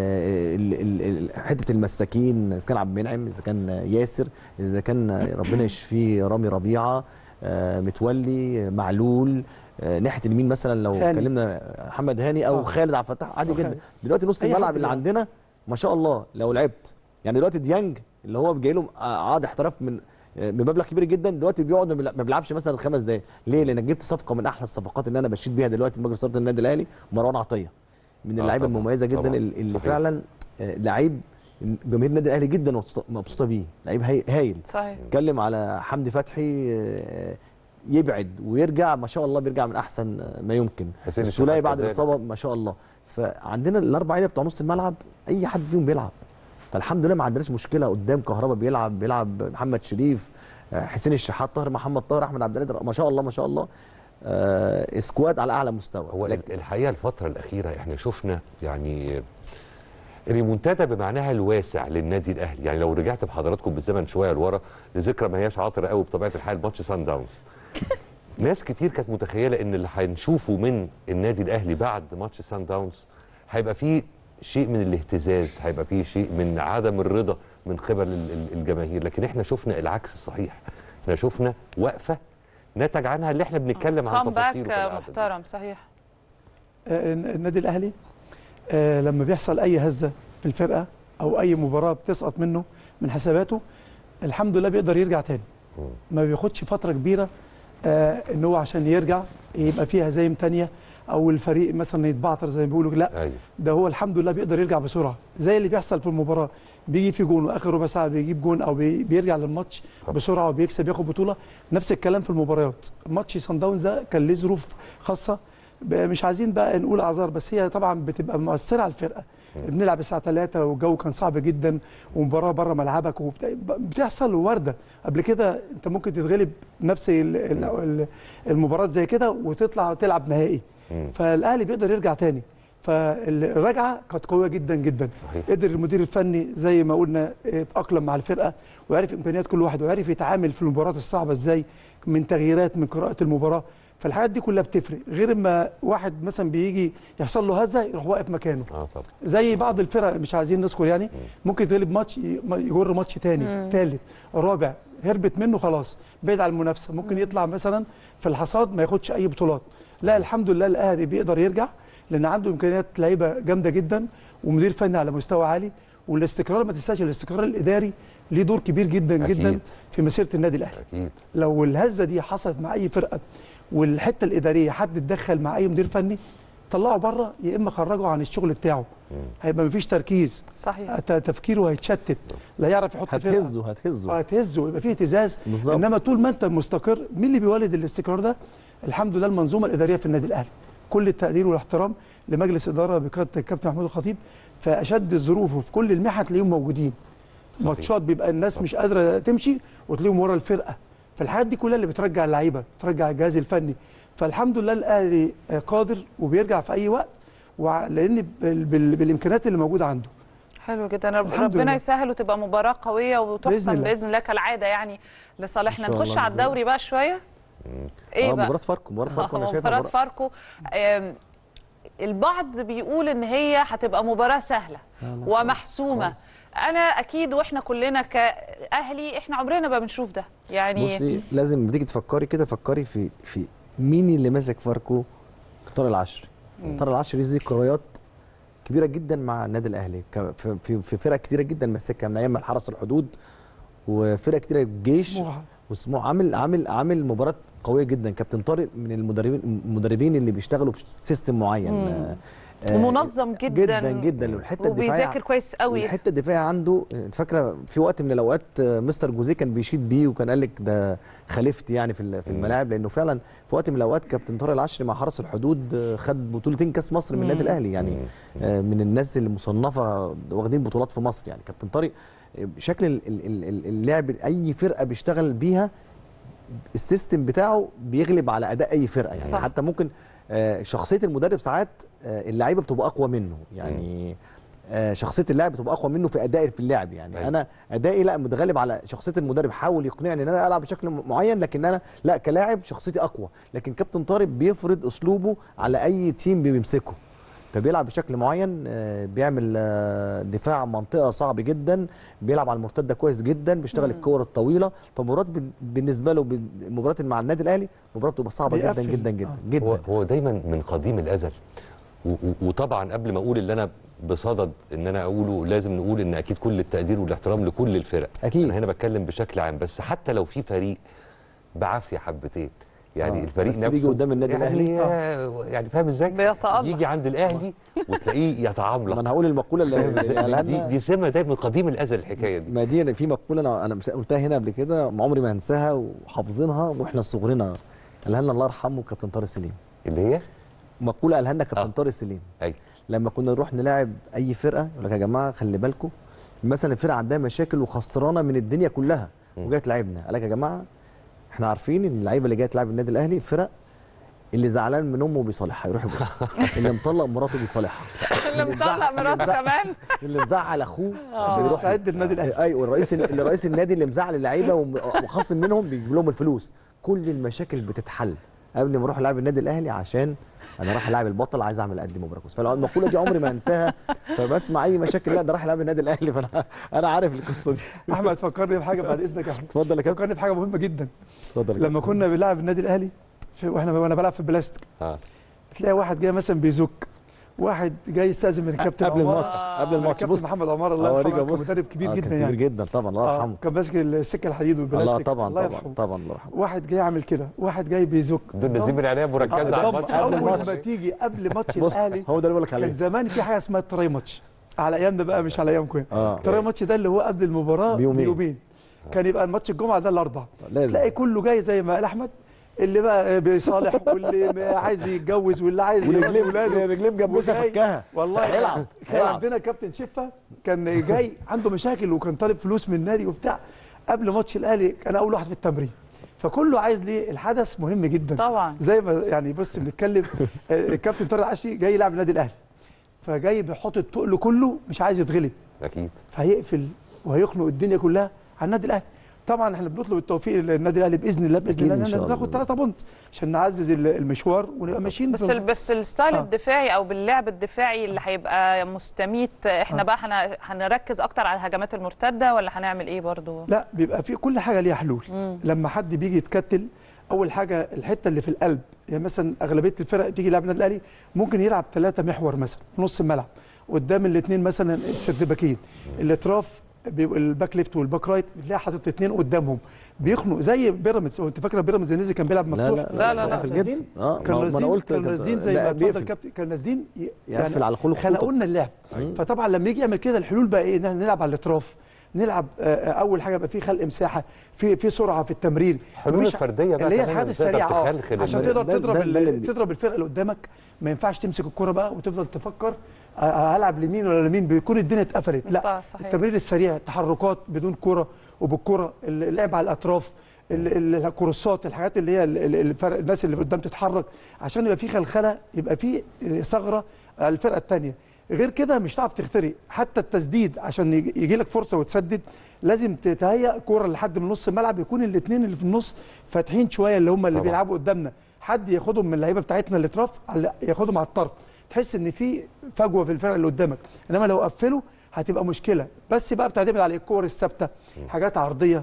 آه حته المساكين اذا كان عبد المنعم اذا كان ياسر اذا كان ربنا يشفيه رامي ربيعه آه متولي معلول آه ناحيه اليمين مثلا لو اتكلمنا محمد هاني او آه. خالد عبد الفتاح عادي جدا. دلوقتي نص الملعب اللي عندنا ما شاء الله لو لعبت يعني دلوقتي ديانج اللي هو جاي له عقد احتراف من بمبلغ كبير جدا دلوقتي بيقعد ما بيلعبش مثلا خمس دقايق. ليه؟ لانك جبت صفقه من احلى الصفقات اللي انا بشيد بيها دلوقتي في مجلس اداره النادي الاهلي مروان عطيه من اللعيبه آه المميزه جدا طبعًا. اللي صحيح. فعلا لعيب جماهير النادي الاهلي جدا مبسوطه بيه، لعيب هايل. صحيح. اتكلم على حمدي فتحي يبعد ويرجع ما شاء الله، بيرجع من احسن ما يمكن. السوليه بعد الاصابه ما شاء الله. فعندنا الاربع لعيبه بتوع نص الملعب اي حد فيهم بيلعب، فالحمد لله ما عندناش مشكله قدام. كهربا بيلعب بيلعب محمد شريف، حسين الشحات، طاهر محمد طاهر، احمد عبد القادر، ما شاء الله ما شاء الله. آه سكواد على اعلى مستوى. هو لكن الحقيقه الفتره الاخيره احنا شفنا يعني ريمونتادا بمعناها الواسع للنادي الاهلي. يعني لو رجعت بحضراتكم بالزمن شويه لورا لذكرى ما هياش عاطره قوي بطبيعه الحال، ماتش سان داونز، ناس كتير كانت متخيله ان اللي هنشوفه من النادي الاهلي بعد ماتش سان داونز هيبقى فيه شيء من الاهتزاز، هيبقى فيه شيء من عدم الرضا من قبل الجماهير، لكن احنا شفنا العكس الصحيح. احنا شفنا وقفه نتج عنها اللي احنا بنتكلم عن تفاصيله محترم. صحيح. النادي الاهلي آه لما بيحصل اي هزه في الفرقه او اي مباراه بتسقط منه من حساباته، الحمد لله بيقدر يرجع تاني. ما بياخدش فتره كبيره آه ان هو عشان يرجع يبقى فيه هزايم تانيه او الفريق مثلا يتبعتر زي ما بيقولوا. لا أيوه. ده هو الحمد لله بيقدر يرجع بسرعه، زي اللي بيحصل في المباراه، بيجي في جون واخر ربع ساعه بيجيب جون او بي بيرجع للماتش بسرعه وبيكسب ياخد بطوله. نفس الكلام في المباريات. ماتش صن داونز ده كان له ظروف خاصه، مش عايزين بقى نقول اعذار، بس هي طبعا بتبقى مؤثره على الفرقه. بنلعب الساعه ثلاثة والجو كان صعب جدا ومباراه بره ملعبك وبتحصل وارده. قبل كده انت ممكن تتغلب نفس المباراه زي كده وتطلع تلعب نهائي. فالاهلي بيقدر يرجع تاني. فالرجعه كانت قويه جدا جدا. قدر المدير الفني زي ما قلنا يتاقلم مع الفرقه وعرف امكانيات كل واحد وعرف يتعامل في المباريات الصعبه ازاي، من تغييرات، من قراءه المباراه. فالحاجات دي كلها بتفرق، غير اما واحد مثلا بيجي يحصل له هزه يروح واقف مكانه. اه طبعا. زي بعض الفرق مش عايزين نذكر يعني، ممكن يغلب ماتش يجر ماتش تاني ثالث رابع، هربت منه خلاص بعيد عن المنافسه، ممكن يطلع مثلا في الحصاد ما ياخدش اي بطولات. لا الحمد لله الاهلي بيقدر يرجع لان عنده امكانيات لعيبه جامده جدا ومدير فني على مستوى عالي. والاستقرار ما تنساش الاستقرار الاداري ليه دور كبير جدا أكيد. جدا في مسيره النادي الاهلي. أكيد. لو الهزه دي حصلت مع اي فرقه والحته الاداريه حد اتدخل مع اي مدير فني طلعه بره، يا اما خرجه عن الشغل بتاعه. هيبقى مفيش تركيز. صحيح. تفكيره هيتشتت، لا يعرف يحط هتهزه هتهزه هتهزه يبقى فيه اهتزاز. انما طول ما انت مستقر، مين اللي بيولد الاستقرار ده؟ الحمد لله المنظومه الاداريه في النادي الاهلي. كل التقدير والاحترام لمجلس اداره بقياده الكابتن محمود الخطيب، في اشد الظروف وفي كل المحن تلاقيهم موجودين. ماتشات بيبقى الناس صحيح. مش قادره تمشي وتلاقيهم ورا الفرقه. فالحاجات دي كلها اللي بترجع اللعيبه، بترجع الجهاز الفني. فالحمد لله الاهلي قادر وبيرجع في اي وقت، لان بالامكانيات اللي موجوده عنده. حلو جدا. ربنا يسهل وتبقى مباراه قويه وتحسم باذن, بإذن الله كالعاده يعني لصالحنا. نخش على الدوري بقى شويه. ايه بقى؟ مباراه فاركو مباراه فاركو انا شايفها مباراه فاركو. البعض بيقول ان هي هتبقى مباراه سهله ومحسومه. انا اكيد واحنا كلنا كاهلي احنا عمرنا ما بنشوف ده يعني. بصي لازم بتيجي تفكري كده، فكري في في مين اللي ماسك فاركو. طارق العشري. طارق العشري ليه ذكريات كبيره جدا مع النادي الاهلي، في في فرق كتيره جدا ماسكها من ايام حرس الحدود وفرق كتيره الجيش وسموح. عامل عامل عامل مباراه قويه جدا. كابتن طارق من المدربين المدربين اللي بيشتغلوا بسيستم معين آه ومنظم جدا جدا جدا. والحته وبيذاكر كويس قوي. الحته الدفاعيه عنده، انت فاكره في وقت من الاوقات مستر جوزيه كان بيشيد بيه وكان قال لك ده خليفتي يعني في في الملاعب، لانه فعلا في وقت من الاوقات كابتن طارق العشري مع حرس الحدود خد بطولتين كاس مصر من النادي الاهلي يعني. من الناس اللي مصنفه واخدين بطولات في مصر يعني. كابتن طارق شكل اللعب اي فرقه بيشتغل بيها السيستم بتاعه بيغلب على اداء اي فرقه يعني. صح. حتى ممكن شخصيه المدرب ساعات اللعيبه بتبقى اقوى منه يعني. شخصيه اللاعب بتبقى اقوى منه في ادائي في اللعب يعني. أي. انا ادائي لا متغلب على شخصيه المدرب، حاول يقنعني ان انا العب بشكل معين، لكن انا لا كلاعب شخصيتي اقوى. لكن كابتن طارق بيفرض اسلوبه على اي تيم بيمسكه، فبيلعب بشكل معين، بيعمل دفاع منطقه صعب جدا، بيلعب على المرتده كويس جدا، بيشتغل الكور الطويله. فمباراه بالنسبه له المباراه مع النادي الاهلي مباراه بتبقى صعبه جدا جدا جدا جدا. هو, هو دايما من قديم الازل. وطبعا قبل ما اقول اللي انا بصدد ان انا اقوله لازم نقول ان اكيد كل التقدير والاحترام لكل الفرق. اكيد انا هنا بتكلم بشكل عام، بس حتى لو في فريق بعافيه حبتين يعني آه. الفريق بس نفسه بيجي قدام النادي يعني الاهلي آه. يعني فاهم ازاي؟ بيتألق. يجي عند الاهلي وتلاقيه يتعاملق. ما انا هقول المقوله اللي دي, قالها دي, لنا دي سمه ده من قديم الازل الحكايه دي. ما دي في مقوله انا انا قلتها هنا قبل كده عمري ما هنساها وحافظينها واحنا صغرنا، قالها لنا الله يرحمه كابتن طارق سليم. اللي هي مقوله قالها لنا كابتن طارق سليم. ايوه لما كنا نروح نلاعب اي فرقه يقول لك يا جماعه خلي بالكم مثلا الفرقه عندها مشاكل وخسرانه من الدنيا كلها وجايه تلعبنا، قال لك يا جماعه احنا عارفين ان اللعيبه اللي جايه تلعب النادي الاهلي فرق اللي زعلان من امه بيصالحها يروح يبص، اللي مطلق مراته بيصالحها، اللي مطلق مراته كمان، اللي مزعل اخوه عشان يستعد النادي الاهلي. ايوه الرئيس اللي رئيس النادي اللي مزعل اللعيبه وخاصم منهم بيجيب لهم الفلوس. كل المشاكل بتتحل قبل ما اروح العب النادي الاهلي عشان انا رايح العب البطل عايز اعمل قد مباراه. فالمقوله دي عمري ما انساها، فبسمع اي مشاكل لا ده رايح العب النادي الاهلي، فانا انا عارف القصه دي. احمد فكرني بحاجه بعد اذنك يا احمد. اتفضل يا كابتن. فكرني بحاجه مهمه جدا. اتفضل. لما كنا بنلعب النادي الاهلي واحنا وانا بلعب في البلاستيك اه تلاقي واحد جاي مثلا بيزك، واحد جاي يستاذن من الكابتن قبل الماتش قبل الماتش بص محمد عمار الله يرحمه كان مدرب كبير آه جدا كبير يعني كبير جدا طبعا الله يرحمه. كان ماسك السكه الحديد والبلاستيك الله طبعا الله طبعا طبعا الله يرحمه. واحد جاي يعمل كده، واحد جاي بيزك دول نازلين من عنايه مركزه على الماتش اول ما تيجي قبل ماتش الاهلي هو ده اللي بقول لك عليه. كان زمان في حاجه اسمها تراي ماتش على ايامنا بقى مش على ايامكم. آه. تراي ماتش ده اللي هو قبل المباراه بيومين, بيومين. كان يبقى الماتش الجمعه ده الاربعاء، لازم تلاقي كله جاي زي ما قال احمد، اللي بقى بيصالح واللي عايز يتجوز واللي عايز ورجليه رجليه مجبسه فكها والله هيلعب. كان عندنا كابتن شفه كان جاي عنده مشاكل وكان طالب فلوس من النادي وبتاع، قبل ماتش الاهلي كان اول واحد في التمرين، فكله عايز ليه الحدث مهم جدا طبعا زي ما يعني بص بنتكلم الكابتن طارق العشري جاي يلعب النادي الاهلي، فجاي بيحط التقل كله مش عايز يتغلب اكيد، فهيقفل وهيخنق الدنيا كلها على النادي الاهلي. طبعا احنا بنطلب التوفيق للنادي الاهلي باذن الله باذن الله ناخد ثلاثة بونت عشان نعزز المشوار ونبقى ماشيين. بس ال بس الستايل آه. الدفاعي او باللعب الدفاعي اللي هيبقى مستميت، احنا آه. بقى هنركز اكتر على الهجمات المرتده ولا هنعمل ايه برضو؟ لا بيبقى في كل حاجه ليها حلول. مم. لما حد بيجي يتكتل اول حاجه الحته اللي في القلب، يعني مثلا اغلبيه الفرق بتيجي يلعب النادي الاهلي ممكن يلعب ثلاثه محور مثلا في نص الملعب قدام الاثنين مثلا السردباكين، الاطراف بيبقى الباك ليفت والباك رايت بتلاقي حاطط اثنين قدامهم بيخنقوا زي بيراميدز. هو انت فاكره بيراميدز النزي كان بيلعب مفتوح؟ لا لا لا, لا, في الجد اه كانوا نازلين كانوا نازلين زي ما اتفضل الكابتن كانوا نازلين يقفل على خلق خلقوا لنا اللعب. فطبعا لما يجي يعمل كده الحلول بقى ايه؟ ان احنا نلعب على الاطراف، نلعب اول حاجه يبقى في خلق مساحه، في في سرعه في التمرير، حلول الفرديه بقى اللي هي الحاجات السريعه اه عشان تقدر تضرب تضرب الفرقه اللي قدامك. ما ينفعش تمسك الكره بقى وتفضل تفكر هلعب لمين ولا لمين، بيكون الدنيا اتقفلت. لا التمرير السريع، التحركات بدون كره وبالكره، اللعب على الاطراف، الكروسات، الحاجات اللي هي الفرق الناس اللي قدام تتحرك عشان يبقى في خلخله، يبقى في ثغره على الفرقه الثانيه. غير كده مش هتعرف تخترق. حتى التسديد عشان يجي لك فرصه وتسدد لازم تتهيأ كوره لحد من نص الملعب، يكون الاثنين اللي في النص فاتحين شويه اللي هم اللي طبعا. بيلعبوا قدامنا، حد ياخدهم من اللعيبه بتاعتنا الاطراف ياخدهم على الطرف، تحس ان في فجوه في الفرق اللي قدامك. انما لو قفلوا هتبقى مشكله. بس بقى بتعتمد على الكور الثابته، حاجات عرضيه،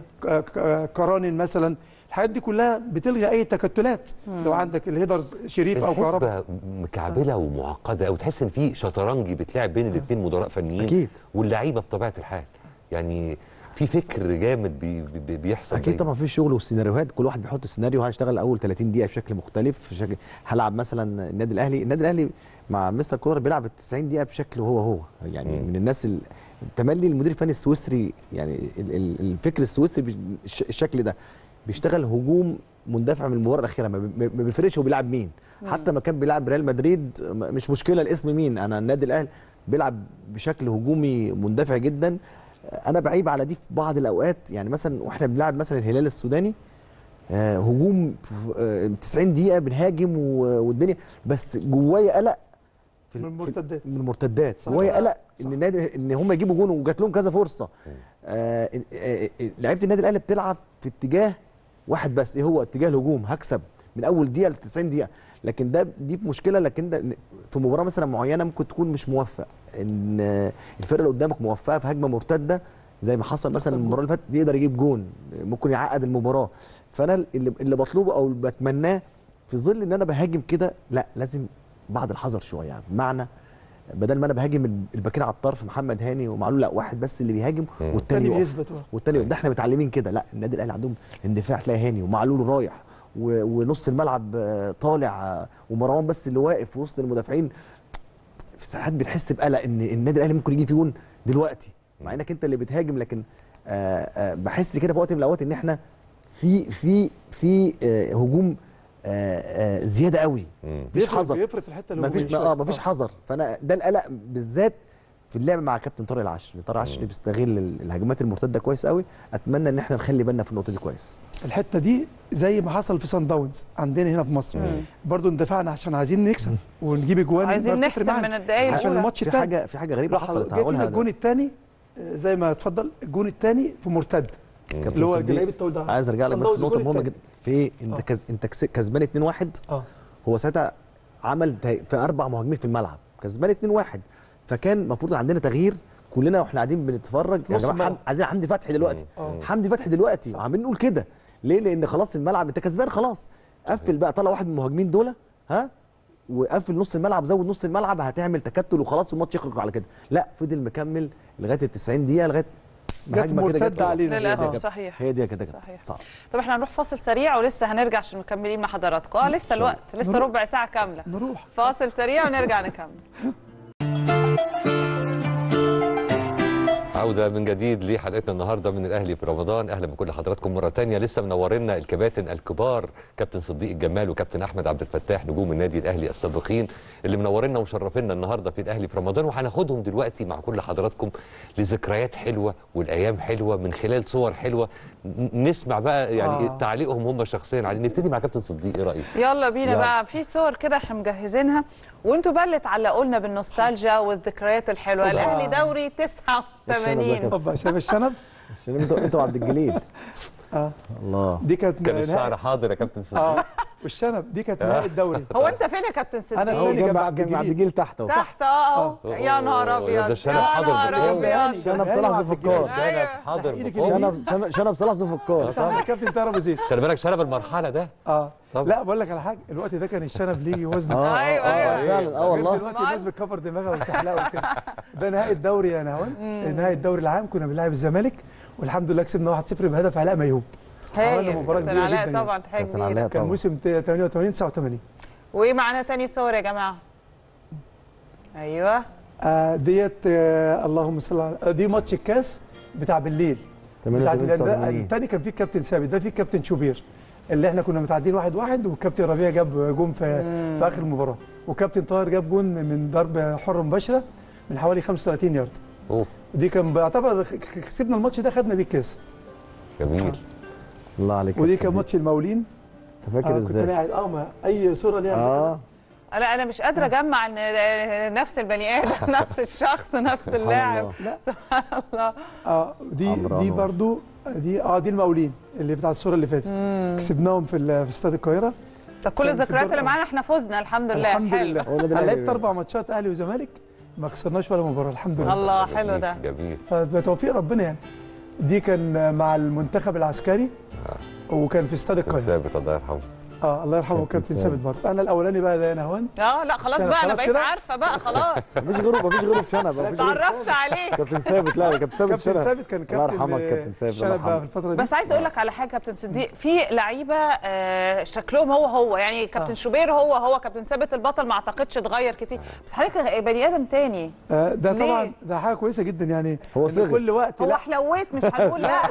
قرانن مثلا، الحاجات دي كلها بتلغي اي تكتلات. لو عندك الهيدرز شريف او كهرباء مكعبله ومعقده، او تحس ان في شطرنجي بتلعب بين الاثنين مدراء فنيين اكيد، واللعيبه بطبيعه الحال يعني في فكر جامد بي بي بيحصل اكيد طبعا في شغل والسيناريوهات، كل واحد بيحط السيناريو هشتغل اول ثلاثين دقيقه بشكل مختلف، بشكل هلعب مثلا النادي الاهلي النادي الاهلي مع مستر كولر بيلعب ال تسعين دقيقه بشكل هو هو يعني م. من الناس التملي المدير الفني السويسري، يعني الفكر السويسري الشكل ده بيشتغل هجوم مندفع من المباراه الاخيره، ما بيفرقش هو بيلعب مين. م. حتى ما كان بيلعب ريال مدريد مش مشكله الاسم مين، انا النادي الاهلي بيلعب بشكل هجومي مندفع جدا. انا بعيب على دي في بعض الاوقات، يعني مثلا واحنا بنلعب مثلا الهلال السوداني آه هجوم آه تسعين دقيقه بنهاجم والدنيا، بس جوايا قلق في من المرتدات من المرتدات جوايا قلق ان النادي ان هم يجيبوا جون وجات لهم كذا فرصه. آه آه لعيبه النادي الاهلي بتلعب في اتجاه واحد بس، ايه هو اتجاه الهجوم، هكسب من اول دقيقه ل تسعين دقيقه. لكن ده دي مشكله، لكن ده في مباراه مثلا معينه ممكن تكون مش موفق، ان الفرقه اللي قدامك موفقه في هجمه مرتده زي ما حصل مثلا المباراه اللي فاتت، يقدر يجيب جون ممكن يعقد المباراه. فانا اللي, اللي بطلبه او اللي بتمناه في ظل ان انا بهاجم كده، لا لازم بعض الحذر شويه، يعني بمعنى بدل ما انا بهاجم الباكين على الطرف محمد هاني ومعلول، لا واحد بس اللي بيهاجم والتاني بيثبت، والتاني ده احنا متعلمين كده. لا النادي الاهلي عندهم اندفاع، تلاقي هاني ومعلول رايح ونص الملعب طالع ومروان بس اللي واقف في وسط المدافعين، في ساعات بنحس بقلق ان النادي الاهلي ممكن يجي فيه جون دلوقتي مع انك انت اللي بتهاجم، لكن آآ آآ بحس كده في وقت من الاوقات ان احنا في في في هجوم آآ آآ زياده قوي، مفيش حذر، بيفرط الحته اللي مفيش اه مفيش حذر. فانا ده القلق بالذات في اللعب مع كابتن طارق العشري. طارق العشري بيستغل الهجمات المرتده كويس قوي، اتمنى ان احنا نخلي بالنا في النقطه دي كويس. الحته دي زي ما حصل في سان داونز عندنا هنا في مصر، برضو اندفعنا عشان عايزين نكسب ونجيب اجوان، عايزين نحسب من الدقايق عشان الماتش في حاجه في حاجه غريبه حصلت هقولها. الجون الثاني زي ما اتفضل، الجون الثاني في مرتد اللي هو لعيب الطول ده. عايز ارجع لك بس نقطه مهمه جدا في ايه، انت كز... انت كسبان اتنين واحد. اه هو ساعتها عمل في اربع مهاجمين في الملعب، كسبان اتنين واحد، فكان المفروض عندنا تغيير كلنا واحنا قاعدين بنتفرج. يا جماعه حم... عايزين حمدي فتحي دلوقتي، حمدي فتحي دلوقتي، وعمالين نقول كده ليه؟ لان خلاص الملعب انت كسبان خلاص، قفل بقى، طلع واحد من المهاجمين دول ها، وقفل نص الملعب، زود نص الملعب، هتعمل تكتل وخلاص والماتش يخرج على كده. لا، فضل مكمل لغايه ال تسعين دقيقه، لغايه هجمه كده جت علينا للاسف. صحيح، هي دي كده صعب. طب احنا هنروح فاصل سريع ولسه هنرجع عشان مكملين مع حضراتكم. اه لسه الوقت، لسه ربع ساعه كامله. نروح فاصل سريع ونرجع نكمل. عودة من جديد لحلقتنا النهارده من الاهلي في رمضان. اهلا بكل حضراتكم مره ثانيه. لسه منورنا الكباتن الكبار كابتن صديق الجمال وكابتن احمد عبد الفتاح، نجوم النادي الاهلي السابقين اللي منورنا ومشرفينا النهارده في الاهلي في رمضان، وهناخدهم دلوقتي مع كل حضراتكم لذكريات حلوه والايام حلوه من خلال صور حلوه. نسمع بقى يعني آه. تعليقهم هم شخصيا عليه. نبتدي مع كابتن صديق، ايه رايك؟ يلا بينا يلا. بقى في صور كده احنا مجهزينها وانتوا بقى اللي تعلقوا لنا بالنوستالجيا والذكريات الحلوه. الاهلي دوري تسعة وثمانين. طب شايف الشنب؟ الشنب انتوا انتوا عبد الجليل. اه الله، دي كانت كان الشعر حاضر يا كابتن صديق. اه والشنب دي كانت نهائي الدوري. هو انت فين يا كابتن صديق؟ انا هو جنب عبد الجليل تحت اهو. تحت اه يا نهار ابيض، ده الشنب حاضر ابيض. شنب صلاح ذو فكار. شنب حاضر شنب شنب صلاح ذو فكار. طبعا كابتن طاهر ابو زيد. خلي بالك شنب المرحله ده. اه لا بقول لك على حاجه، الوقت ده كان الشنب ليه وزن. اه ايوه فعلا. اه والله دلوقتي الناس بتكفر دماغها وبتحلق وكده. ده نهائي الدوري يا نهاوند، نهائي الدوري العام، كنا بنلعب الزمالك والحمد لله كسبنا واحد صفر بهدف علاء ميهوب. عملنا مباراه كبيره جدا طبعا، حاجه كبيره. كان موسم ثمانية وثمانين تسعة وثمانين. وايه معانا تاني صور يا جماعه؟ ايوه آه ديت آه اللهم صل على، دي ماتش الكاس بتاع بالليل بتاع بالليل. الثاني كان فيه الكابتن ثابت، ده فيه الكابتن شوبير اللي احنا كنا متعادلين واحد واحد، والكابتن ربيع جاب جون في مم. في اخر المباراه، وكابتن طاهر جاب جون من ضربه حره مباشره من حوالي خمسة وثلاثين يارد. اوه ودي كان بيعتبر كسبنا الماتش ده، خدنا بيه الكاس. جميل آه. الله عليك. ودي كان ماتش المقاولين. انت فاكر آه ازاي؟ كنت قاعد اه ما اي صوره ليها اه لا انا مش قادره اجمع ان نفس البني ادم نفس الشخص نفس اللاعب. لا سبحان الله. اه دي دي برضو دي اه دي المقاولين اللي بتاع الصوره اللي فاتت، كسبناهم في في استاد القاهره. طب كل الذكريات اللي معانا احنا فزنا الحمد لله. الحمد لله. انا لعبت اربع ماتشات اهلي وزمالك ما خسرناش ولا مباراه الحمد لله. الله حلو ده. جميل. فبتوفيق ربنا يعني. دي كان مع المنتخب العسكري وكان في استاد القاهره. ثابت الله يرحمه. اه الله يرحمه كابتن ثابت برضه. انا الاولاني بقى ده نهوان. اه لا خلاص بقى انا بقيت عارفه بقى خلاص. مفيش غيره مفيش غيره في شنب. اتعرفت عليه كابتن ثابت. لا كابتن ثابت شنب. كابتن ثابت كان كابتن. الله يرحمك كابتن ثابت. شنب بقى في الفتره دي. بس عايز اقول لك على حاجه كابتن صديق، في لعيبه آه شكلهم هو هو يعني كابتن آه. شوبير هو هو كابتن ثابت البطل، ما اعتقدش اتغير كتير، بس حضرتك بني ادم تاني. آه ده ليه؟ طبعا ده حاجه كويسه جدا يعني. هو صغر كل وقت هو حلويت مش هنقول لا.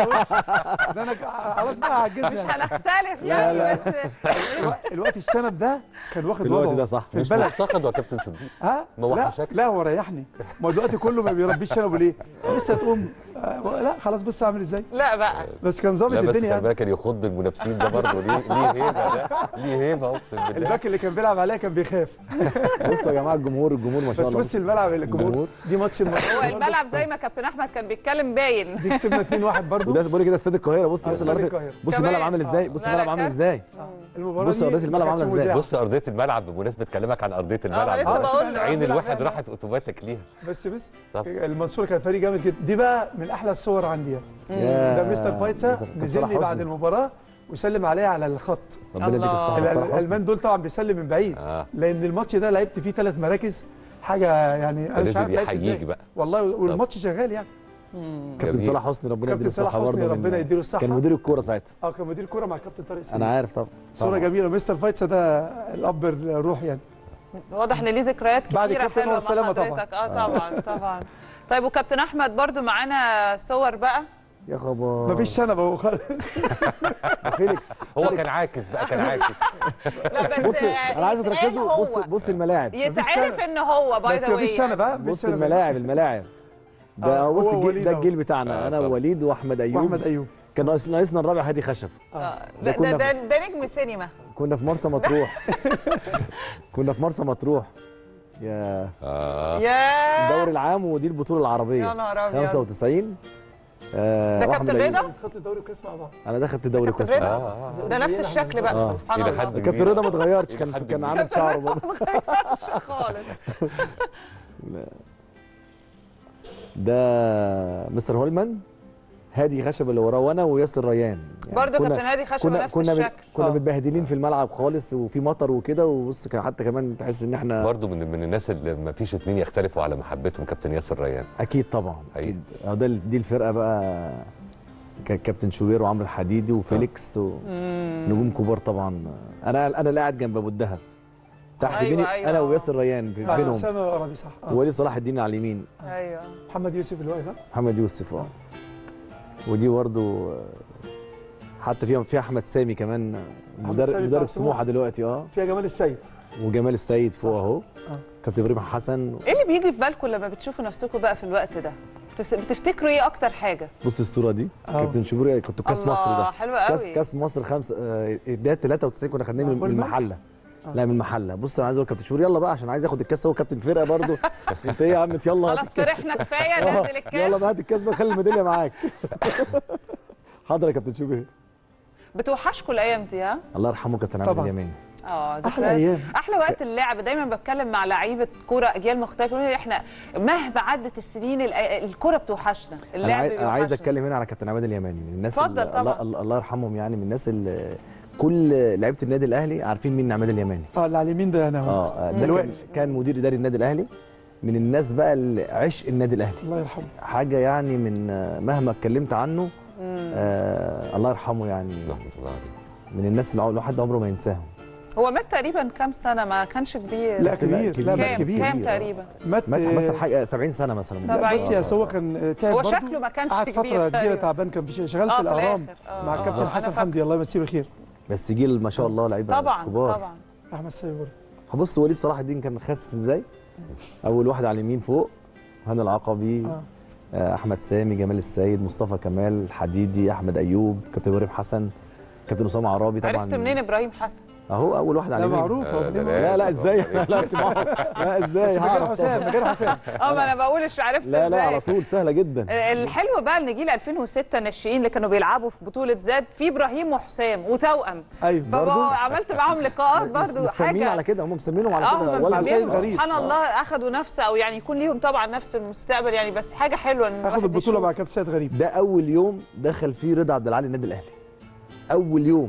ده انا خلاص بقى عجزنا. مش هنختلف يعني. بس الوقت الشنب ده كان واخد وضعه الوقت ده صح مش مفتقد يا كابتن صديق. ها ما وحشكش؟ لا هو ريحني. ما دلوقتي كله ما بيربيش شنبه ليه؟ لسه تقوم آه لا خلاص بص اعمل ازاي. لا بقى بس كان ظابط الدنيا. لا بس خلي بالك كان يخض المنافسين ده برضه. ليه ليه هيبه ده؟ ليه هيبه اقسم بالله. الباك اللي كان بيلعب عليها كان بيخاف. بصوا يا جماعه الجمهور الجمهور ما شاء الله. بس بص الملعب الجمهور دي ماتش هو الملعب زي ما كابتن احمد كان بيتكلم باين. دي كسبنا اتنين واحد برضه. وده بقول كده استاد القاهره. بص بص بص الملعب عامل ازاي. بص الملعب عامل ازاي. بص ارضيه الملعب عامله ازاي. بص ارضيه الملعب بمناسبه كلامك عن ارضيه الملعب. لسه بقول عين الواحد راحت اوتوماتيك ليها. بس بس المنصوره كان فريق جامد جدا. دي بقى من احلى الصور عندي. ده مستر فايتسا نزل لي بعد المباراه وسلم عليا على الخط. ربنا يديك الصحه. الالمان دول طبعا بيسلم من بعيد آه. لان الماتش ده لعبت فيه ثلاث مراكز حاجه يعني انا مش عارف لازم يحييك بقى والله. والماتش شغال يعني كابتن جميل. صلاح حسني ربنا يديله كابتن صلاح الصحه حسني برضه ربنا يديله الصحه. كان مدير الكوره ساعتها. اه كان مدير كوره مع كابتن طارق سليم. انا عارف طبعا. صوره جميله. مستر فايتسا ده الاب الروح يعني. واضح ان ليه ذكريات بعد كتيره كابتن حلوه مع والسلامة طبعاً. حضرتك. اه طبعا طبعا. طيب وكابتن احمد برضو معانا صور بقى. يا خبر مفيش شنب اهو خالص. فيليكس هو كان عاكس بقى كان عايز لا بس بص انا عايز تركزوا. بص بص الملاعب يتعرف ان هو باي ذا واي. بس مفيش شنب ها. بص الملاعب الملاعب ده آه، بص هو الجيل وليد ده أهو. الجيل بتاعنا آه، انا طبعا. ووليد واحمد ايوب. واحمد ايوب. كان ناقص ناقصنا الرابع هادي خشب. اه ده لا كنا ده في- ده, ده نجم سينما. كنا في مرسى مطروح. كنا في مرسى مطروح يا اه يا الدوري العام ودي البطوله العربيه. يا نهار أبيض. خمسة وتسعين. آه ده وأحمد كابتن أيوب. رضا؟ خدت الدوري وكاس مع بعض. انا دخلت الدوري كابتن كويس. رضا آه. ده نفس الشكل بقى آه. سبحان إلى الله. حد كابتن رضا ما اتغيرش. إلى كان حد كان كبير. عامل شعره برضه. ما اتغيرش خالص. ده مستر هولمان هادي خشب اللي وراه وانا وياسر ريان. يعني برضه كنا- كابتن هادي خشبة كنا نفس كنا الشكل. كنا آه. متبهدلين في الملعب خالص وفي مطر وكده. وبص كان حتى كمان تحس ان احنا برضه من من الناس اللي ما فيش اتنين يختلفوا على محبتهم كابتن ياسر ريان. اكيد طبعا حقيقي. اكيد. اه ده دي الفرقه بقى. كان كابتن شوبير وعمرو الحديدي وفيليكس ونجوم كبار طبعا. انا انا اللي قاعد جنب ابو الدهب تحت أيوة، بيني أيوة. انا وياسر ريان في- آه، بينهم. اسامه عربي صح. آه. ووليد صلاح الدين على اليمين. ايوه محمد يوسف اللي واقف. محمد يوسف اه. ودي برضو آه، حتى فيها فيها احمد سامي كمان. مدرب سامي بتاع مدرب سموحة. سموحه دلوقتي اه. فيها جمال السيد. وجمال السيد فوق اهو. آه. كابتن ابراهيم حسن. ايه اللي بيجي في بالكم لما بتشوفوا نفسكم بقى في الوقت ده؟ بتف- بتفتكروا ايه اكتر حاجه؟ بص الصوره دي آه. كابتن شوبير كنت كاس الله، مصر ده. حلو قوي. كاس كاس مصر خمسة آه، ده ثلاثة وتسعين كنا خدناه من من هولمان؟ المحله. لا من المحله. بص انا عايز اقول كابتن شوبير يلا بقى عشان عايز اخد الكاس. هو كابتن فرقه برضو. انت ايه يا عم يلا هات خلاص الكاس. فرحنا كفايه آه، نزل الكاس. يلا بقى هات الكاس بقى خلي الميداليه معاك. حاضر يا كابتن شوبير. بتوحشكم الايام دي ها؟ الله يرحمه كابتن عبد طبعاً. اليماني. اه احلى ذكريات. ايام. احلى وقت اللعب. دايما بتكلم مع لعيبه كوره اجيال مختلفه يقولوا لي احنا مهما عدت السنين الأ- الكوره بتوحشنا، انا اللعب عايز أنا عايز بيوحشنا. اتكلم هنا على كابتن عماد اليماني من الناس اتفضل اللي- طبعاً. الله, الله, الله يرحمهم يعني من الناس اللي كل لعيبه النادي الاهلي عارفين مين عماد اليماني. اه اللي على اليمين ده انا اه وانت. آه، ده كان, الواقف. كان مدير اداري النادي الاهلي من الناس بقى اللي عشق النادي الاهلي. الله يرحمه. حاجه يعني من آه، مهما اتكلمت عنه آه الله يرحمه يعني. رحمه الله عليه. من الناس اللي الواحد عمره ما ينساهم. هو مات تقريبا كام سنه؟ ما كانش كبير. لا كبير. لا مات كام كبير. كام تقريبا؟ مات مات مثلا حاجه سبعين سنه مثلا. سبعين. بس يا هو كان تعب هو برضه. شكله ما كانش قعد كبير فتره كبيره تقريباً. تعبان كان في شغال آه، في في الاهرام الآخر. آه، مع آه، الكابتن أنا حسن فاكرة. حمدي الله يمسيه بخير. بس جيل ما شاء الله لعيبه طبعا كبار. طبعا. احمد سيد برضه. هبص وليد صلاح الدين كان خاسس ازاي. اول واحد على اليمين فوق هاني العقبي. آه. آه، احمد سامي جمال السيد مصطفى كمال حديدي احمد ايوب كابتن ابراهيم حسن كابتن اسامه عرابي طبعا. عرفت منين ابراهيم حسن؟ اهو اول واحد على لا اليمين. معروف هو لا، لا، لا لا لا ازاي لا لا انت معاهم. لا ازاي بس من غير هعرف حسام من غير حسام. اه ما انا بقولش عرفت لا لا إزاي. على طول سهله جدا. الحلو بقى ان جيل ألفين وستة الناشئين اللي كانوا بيلعبوا في بطوله زاد في ابراهيم وحسام وتوأم. ايوه برضه عملت معاهم لقاءات برضه مسمين حاجه. على كده هم مسمينهم على اه كده. هم ولا مسمينهم مسمين غريب. سبحان الله اخذوا نفس او يعني يكون ليهم طبعا نفس المستقبل يعني بس حاجه حلوه ان اخد الواحد البطوله يشوف. مع كابتن سيد غريب. ده اول يوم دخل فيه رضا عبد العالي النادي الاهلي. اول يوم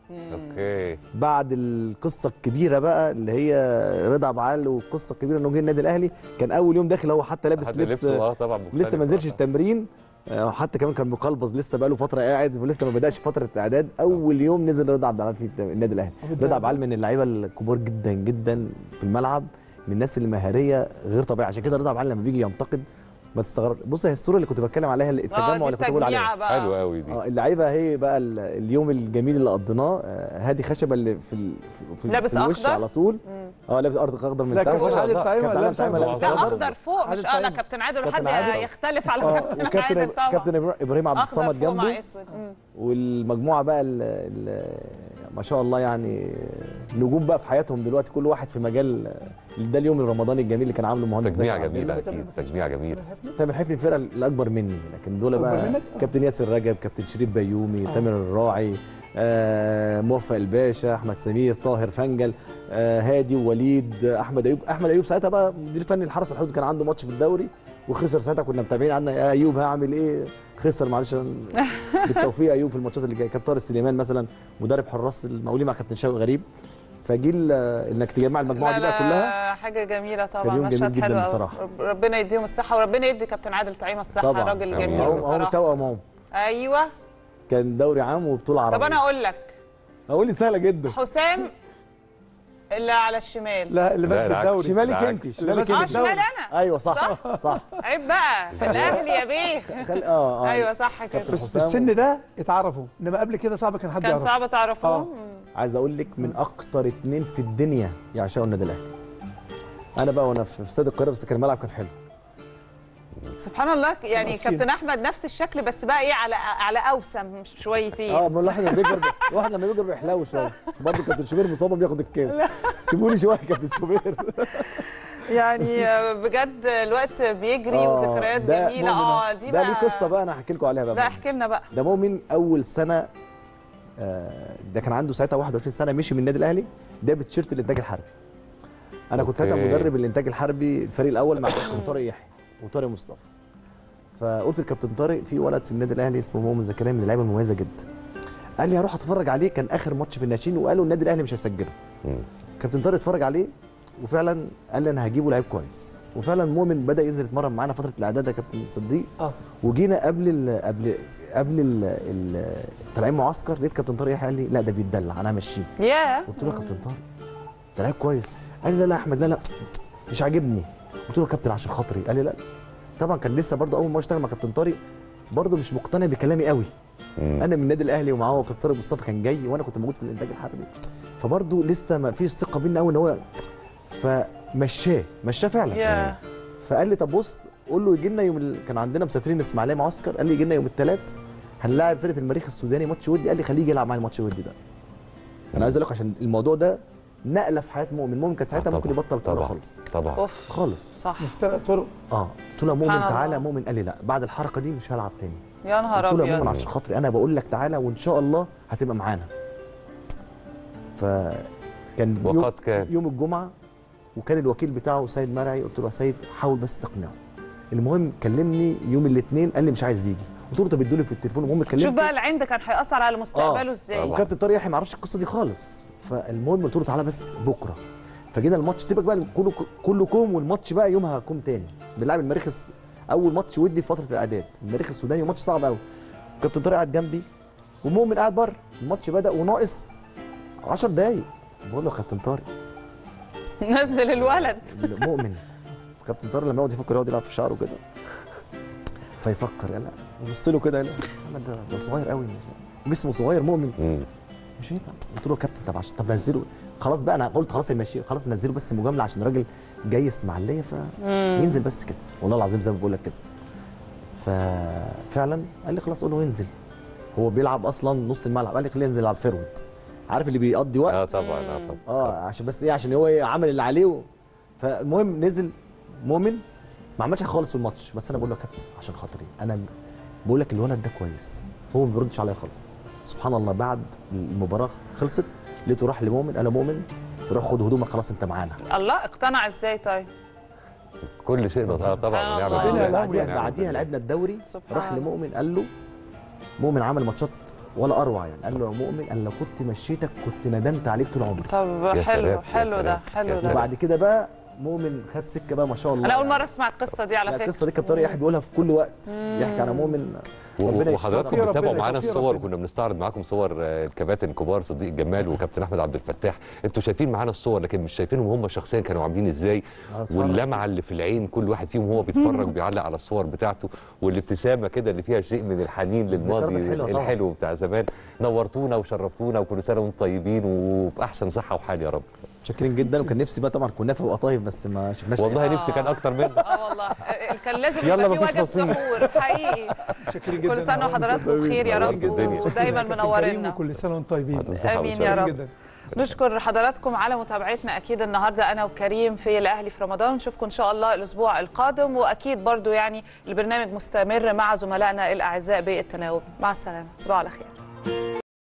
اوكي. بعد القصه الكبيره بقى اللي هي رضا عبد العال والقصه الكبيره انه جه النادي الاهلي. كان اول يوم داخل هو حتى لابس حد لبس لبسه اه طبعا مختلف. لسه ما نزلش التمرين. آه، حتى كمان كان مقلبظ لسه بقى له فتره قاعد ولسه ما بداش فتره اعداد. اول يوم نزل رضا عبد العال في النادي الاهلي. رضا عبد العال من اللعيبه الكبار جدا جدا في الملعب من الناس اللي مهاريه غير طبيعيه. عشان كده رضا عبد العال لما بيجي ينتقد ما تستغرب. بص هي الصوره اللي كنت بتكلم عليها التجمع اه اللي دي كنت بقول التجميعة عليها. بقى. حلوه قوي دي. اه اللعيبه هي بقى ال- اليوم الجميل اللي قضيناه. آه، هادي خشبه اللي في ال- في, في, لابس في الوش أخضر؟ على طول. اه لابس ارض اخضر من لا تحت. كابتن عادل طعيمه كابتن عادل لابس طعيمه لابس ده اخضر. اخضر فوق مش اه لا كابتن عادل كابتن وحد عادل. يختلف على اه كابتن وكابتن عادل طبعا. كابتن ابراهيم عبد اخضر الصمد فوق مع جنبه. اسود. مم. والمجموعه بقى ال ال ما شاء الله يعني نجوم بقى في حياتهم دلوقتي كل واحد في مجال. ده اليوم الرمضاني الجميل اللي كان عامله المهندس تجميع ده. جميله اكيد تجميع جميله. تامر حفني الفرقه الاكبر مني لكن دول بقى كابتن ياسر رجب كابتن شريف بيومي تامر الراعي آه موفق الباشا احمد سمير طاهر فنجل آه هادي ووليد احمد ايوب. احمد ايوب ساعتها بقى مدير فني الحرس الحدود كان عنده ماتش في الدوري وخسر. ساعتها كنا متابعين عنا يا ايوب هعمل ايه خسر معلش. بالتوفيق ايوب في الماتشات اللي جايه. كابتن طارق سليمان مثلا مدرب حراس المقاولين مع كابتن شوقي غريب فجيل انك تجمع المجموعه دي بقى كلها حاجه جميله طبعا. كان يوم جميل جدا بصراحه. ربنا يديهم الصحه وربنا يدي كابتن عادل طعيمه الصحه، راجل جميل بصراحه. هم توأم اهو. ايوه كان دوري عام وبطوله عربيه. طب انا اقول لك اقول لي سهله جدا. حسام اللي على الشمال. لا اللي ماسك الدوري شمالك انت. شمالك انت. اه شمال انا. ايوه صح صح, صح. عيب بقى الاهلي يا بيه. خل... اه اه ايوه صح كده. بس بالسن ده اتعرفوا، انما قبل كده صعب كان حد كان يعرف. كان صعب تعرفوهم. عايز اقول لك من اكتر اتنين في الدنيا يعشقوا النادي الاهلي. انا بقى وانا في استاد القاهره بس كان الملعب كان حلو. سبحان الله. يعني كابتن احمد نفس الشكل بس بقى ايه على على اوسم شويتين. اه ما الواحد لما بيكبر الواحد لما بيكبر بيحلو شويه. برضه كابتن شوبير مصاب بياخد الكاس. سيبوني شويه كابتن شوبير. يعني بجد الوقت بيجري آه وذكريات جميله. اه دي بقى بقى ليه قصه بقى انا هحكي لكم عليها بقى. لا احكي لنا بقى. ده مؤمن اول سنه آه ده كان عنده ساعتها واحد وعشرين سنه، مشي من النادي الاهلي ده بتيشيرت الانتاج الحربي. انا كنت ساعتها مدرب الانتاج الحربي الفريق الاول مع كابتن طارق يحيى وطارق مصطفى. فقلت للكابتن طارق في ولد في النادي الاهلي اسمه مؤمن زكريا من اللعيبه المميزه جدا. قال لي هروح اتفرج عليه، كان اخر ماتش في الناشئين وقالوا النادي الاهلي مش هيسجله. كابتن طارق اتفرج عليه وفعلا قال لي انا هجيبه لعيب كويس، وفعلا مؤمن بدا ينزل يتمرن معانا فتره الاعداد يا كابتن صديق. اه وجينا قبل ال قبل قبل ال طالعين معسكر لقيت كابتن طارق يحيى قال لي لا ده بيتدلع انا همشيه. ياه قلت له يا كابتن طارق ده لعيب كويس. قال لي لا لا يا احمد لا لا مش عاجبني. قلت له يا كابتن عشان خاطري. قال لي لا. طبعا كان لسه برضه اول ما اشتغل مع كابتن طارق برضه مش مقتنع بكلامي قوي. مم. انا من النادي الاهلي ومعاه كابتن طارق مصطفى كان جاي وانا كنت موجود في الانتاج الحربي، فبرضه لسه ما فيش ثقه بينا قوي ان هو فمشاه مشاه فعلا. yeah. فقال لي طب بص قول له يجي لنا يوم ال... كان عندنا مسافرين اسماعيليه معسكر، قال لي يجي لنا يوم الثلاث هنلاعب فرقه المريخ السوداني ماتش ودي. قال لي خليه يجي يلعب معايا الماتش الودي ده. انا عايز اقول لك عشان الموضوع ده نقله في حياه مؤمن. مؤمن كان ساعتها ممكن يبطل كوره خالص. طبعا خالص صح مفترق طرق. اه قلت له يا مؤمن تعالى. مؤمن قال لي لا بعد الحركه دي مش هلعب تاني. يا نهار ابيض. قلت له يا مؤمن عشان خاطري انا بقول لك تعالى وان شاء الله هتبقى معانا. فكان يوم, كان. يوم الجمعه وكان الوكيل بتاعه سيد مرعي. قلت له يا سيد حاول بس تقنعه. المهم كلمني يوم الاثنين قال لي مش عايز يجي. قلت له طب ادوا لي في التليفون. المهم كلمني شوف بقى العند كان هيأثر على مستقبله ازاي. آه. وكابتن طارق يحيى ما يعرفش القصه دي خالص. فالمهم قلت له تعالى بس بكره. فجينا الماتش سيبك بقى كله كله كوم والماتش بقى يومها كوم تاني. بنلعب المريخ اول ماتش ودي في فتره الاعداد المريخ السوداني وماتش صعب قوي. كابتن طارق قاعد جنبي ومؤمن قاعد بره. الماتش بدا وناقص عشر دقايق. بقول له يا كابتن طارق نزل الولد مؤمن. كابتن طارق لما يقعد يفكر يقعد يلعب في شعره كده فيفكر يلا يبص له كده يلا ده, ده صغير قوي جسمه صغير مؤمن مش هينفع. قلت له يا كابتن طب عشان طب نزله خلاص بقى. انا قلت خلاص هيمشي خلاص نزله بس مجامله عشان الراجل جاي اسماعيليه فينزل بس كده. والله العظيم زي ما بقول لك كده. ففعلا قال لي خلاص قول له ينزل. هو بيلعب اصلا نص الملعب. قال لي خليه ينزل يلعب فيرود. عارف اللي بيقضي وقت. اه طبعا اه طبعا اه عشان بس ايه عشان هو عمل اللي عليه و... فالمهم نزل مؤمن ما عملش حاجه خالص في الماتش. بس انا بقول له يا كابتن عشان خاطري انا بقول لك الولد ده كويس. هو ما بيردش عليا خالص. سبحان الله بعد المباراه خلصت لقيته راح لمؤمن. انا مؤمن روح خد هدومك خلاص انت معانا. الله اقتنع ازاي طيب؟ كل شيء اه طبعا بعديها بعديها, بعديها لعبنا الدوري. راح لمؤمن قال له مؤمن عمل ماتشات ولا اروع يعني. قال له يا مؤمن انا لو كنت مشيتك كنت ندمت عليك طول عمري. طب حلو حلو ده حلو ده. وبعد كده بقى مؤمن خد سكه بقى ما شاء الله. انا اول مره اسمع القصه دي على فكره. القصه دي كابتن طارق يحيى بيقولها في كل وقت. يحكي على مؤمن وحضراتكم بتتابعوا معانا الصور وكنا بنستعرض معاكم صور الكباتن كبار صديق جمال وكابتن احمد عبد الفتاح. انتوا شايفين معانا الصور لكن مش شايفينهم هم شخصيا كانوا عاملين ازاي. واللمعه اللي في العين كل واحد فيهم وهو بيتفرج وبيعلق على الصور بتاعته والابتسامه كده اللي فيها شيء من الحنين للماضي الحلو بتاع زمان. نورتونا وشرفتونا وكل سنه وانتم طيبين وباحسن صحه وحال يا رب. متشكرين جدا. وكان نفسي بقى طبعا كنافه وقطايف بس ما شفناش. والله آه. نفسي كان اكتر منه. اه والله كان لازم يبقى في وجه ظهور حقيقي. متشكرين جدا. كل سنه وحضراتكم بخير يا رب ودايما منورينا. وكل سنه وانتم طيبين. امين يا رب. نشكر حضراتكم على متابعتنا اكيد النهارده انا وكريم في الاهلي في رمضان. نشوفكم ان شاء الله الاسبوع القادم واكيد برضو يعني البرنامج مستمر مع زملائنا الاعزاء بالتناوب. مع السلامه تصبحوا على خير.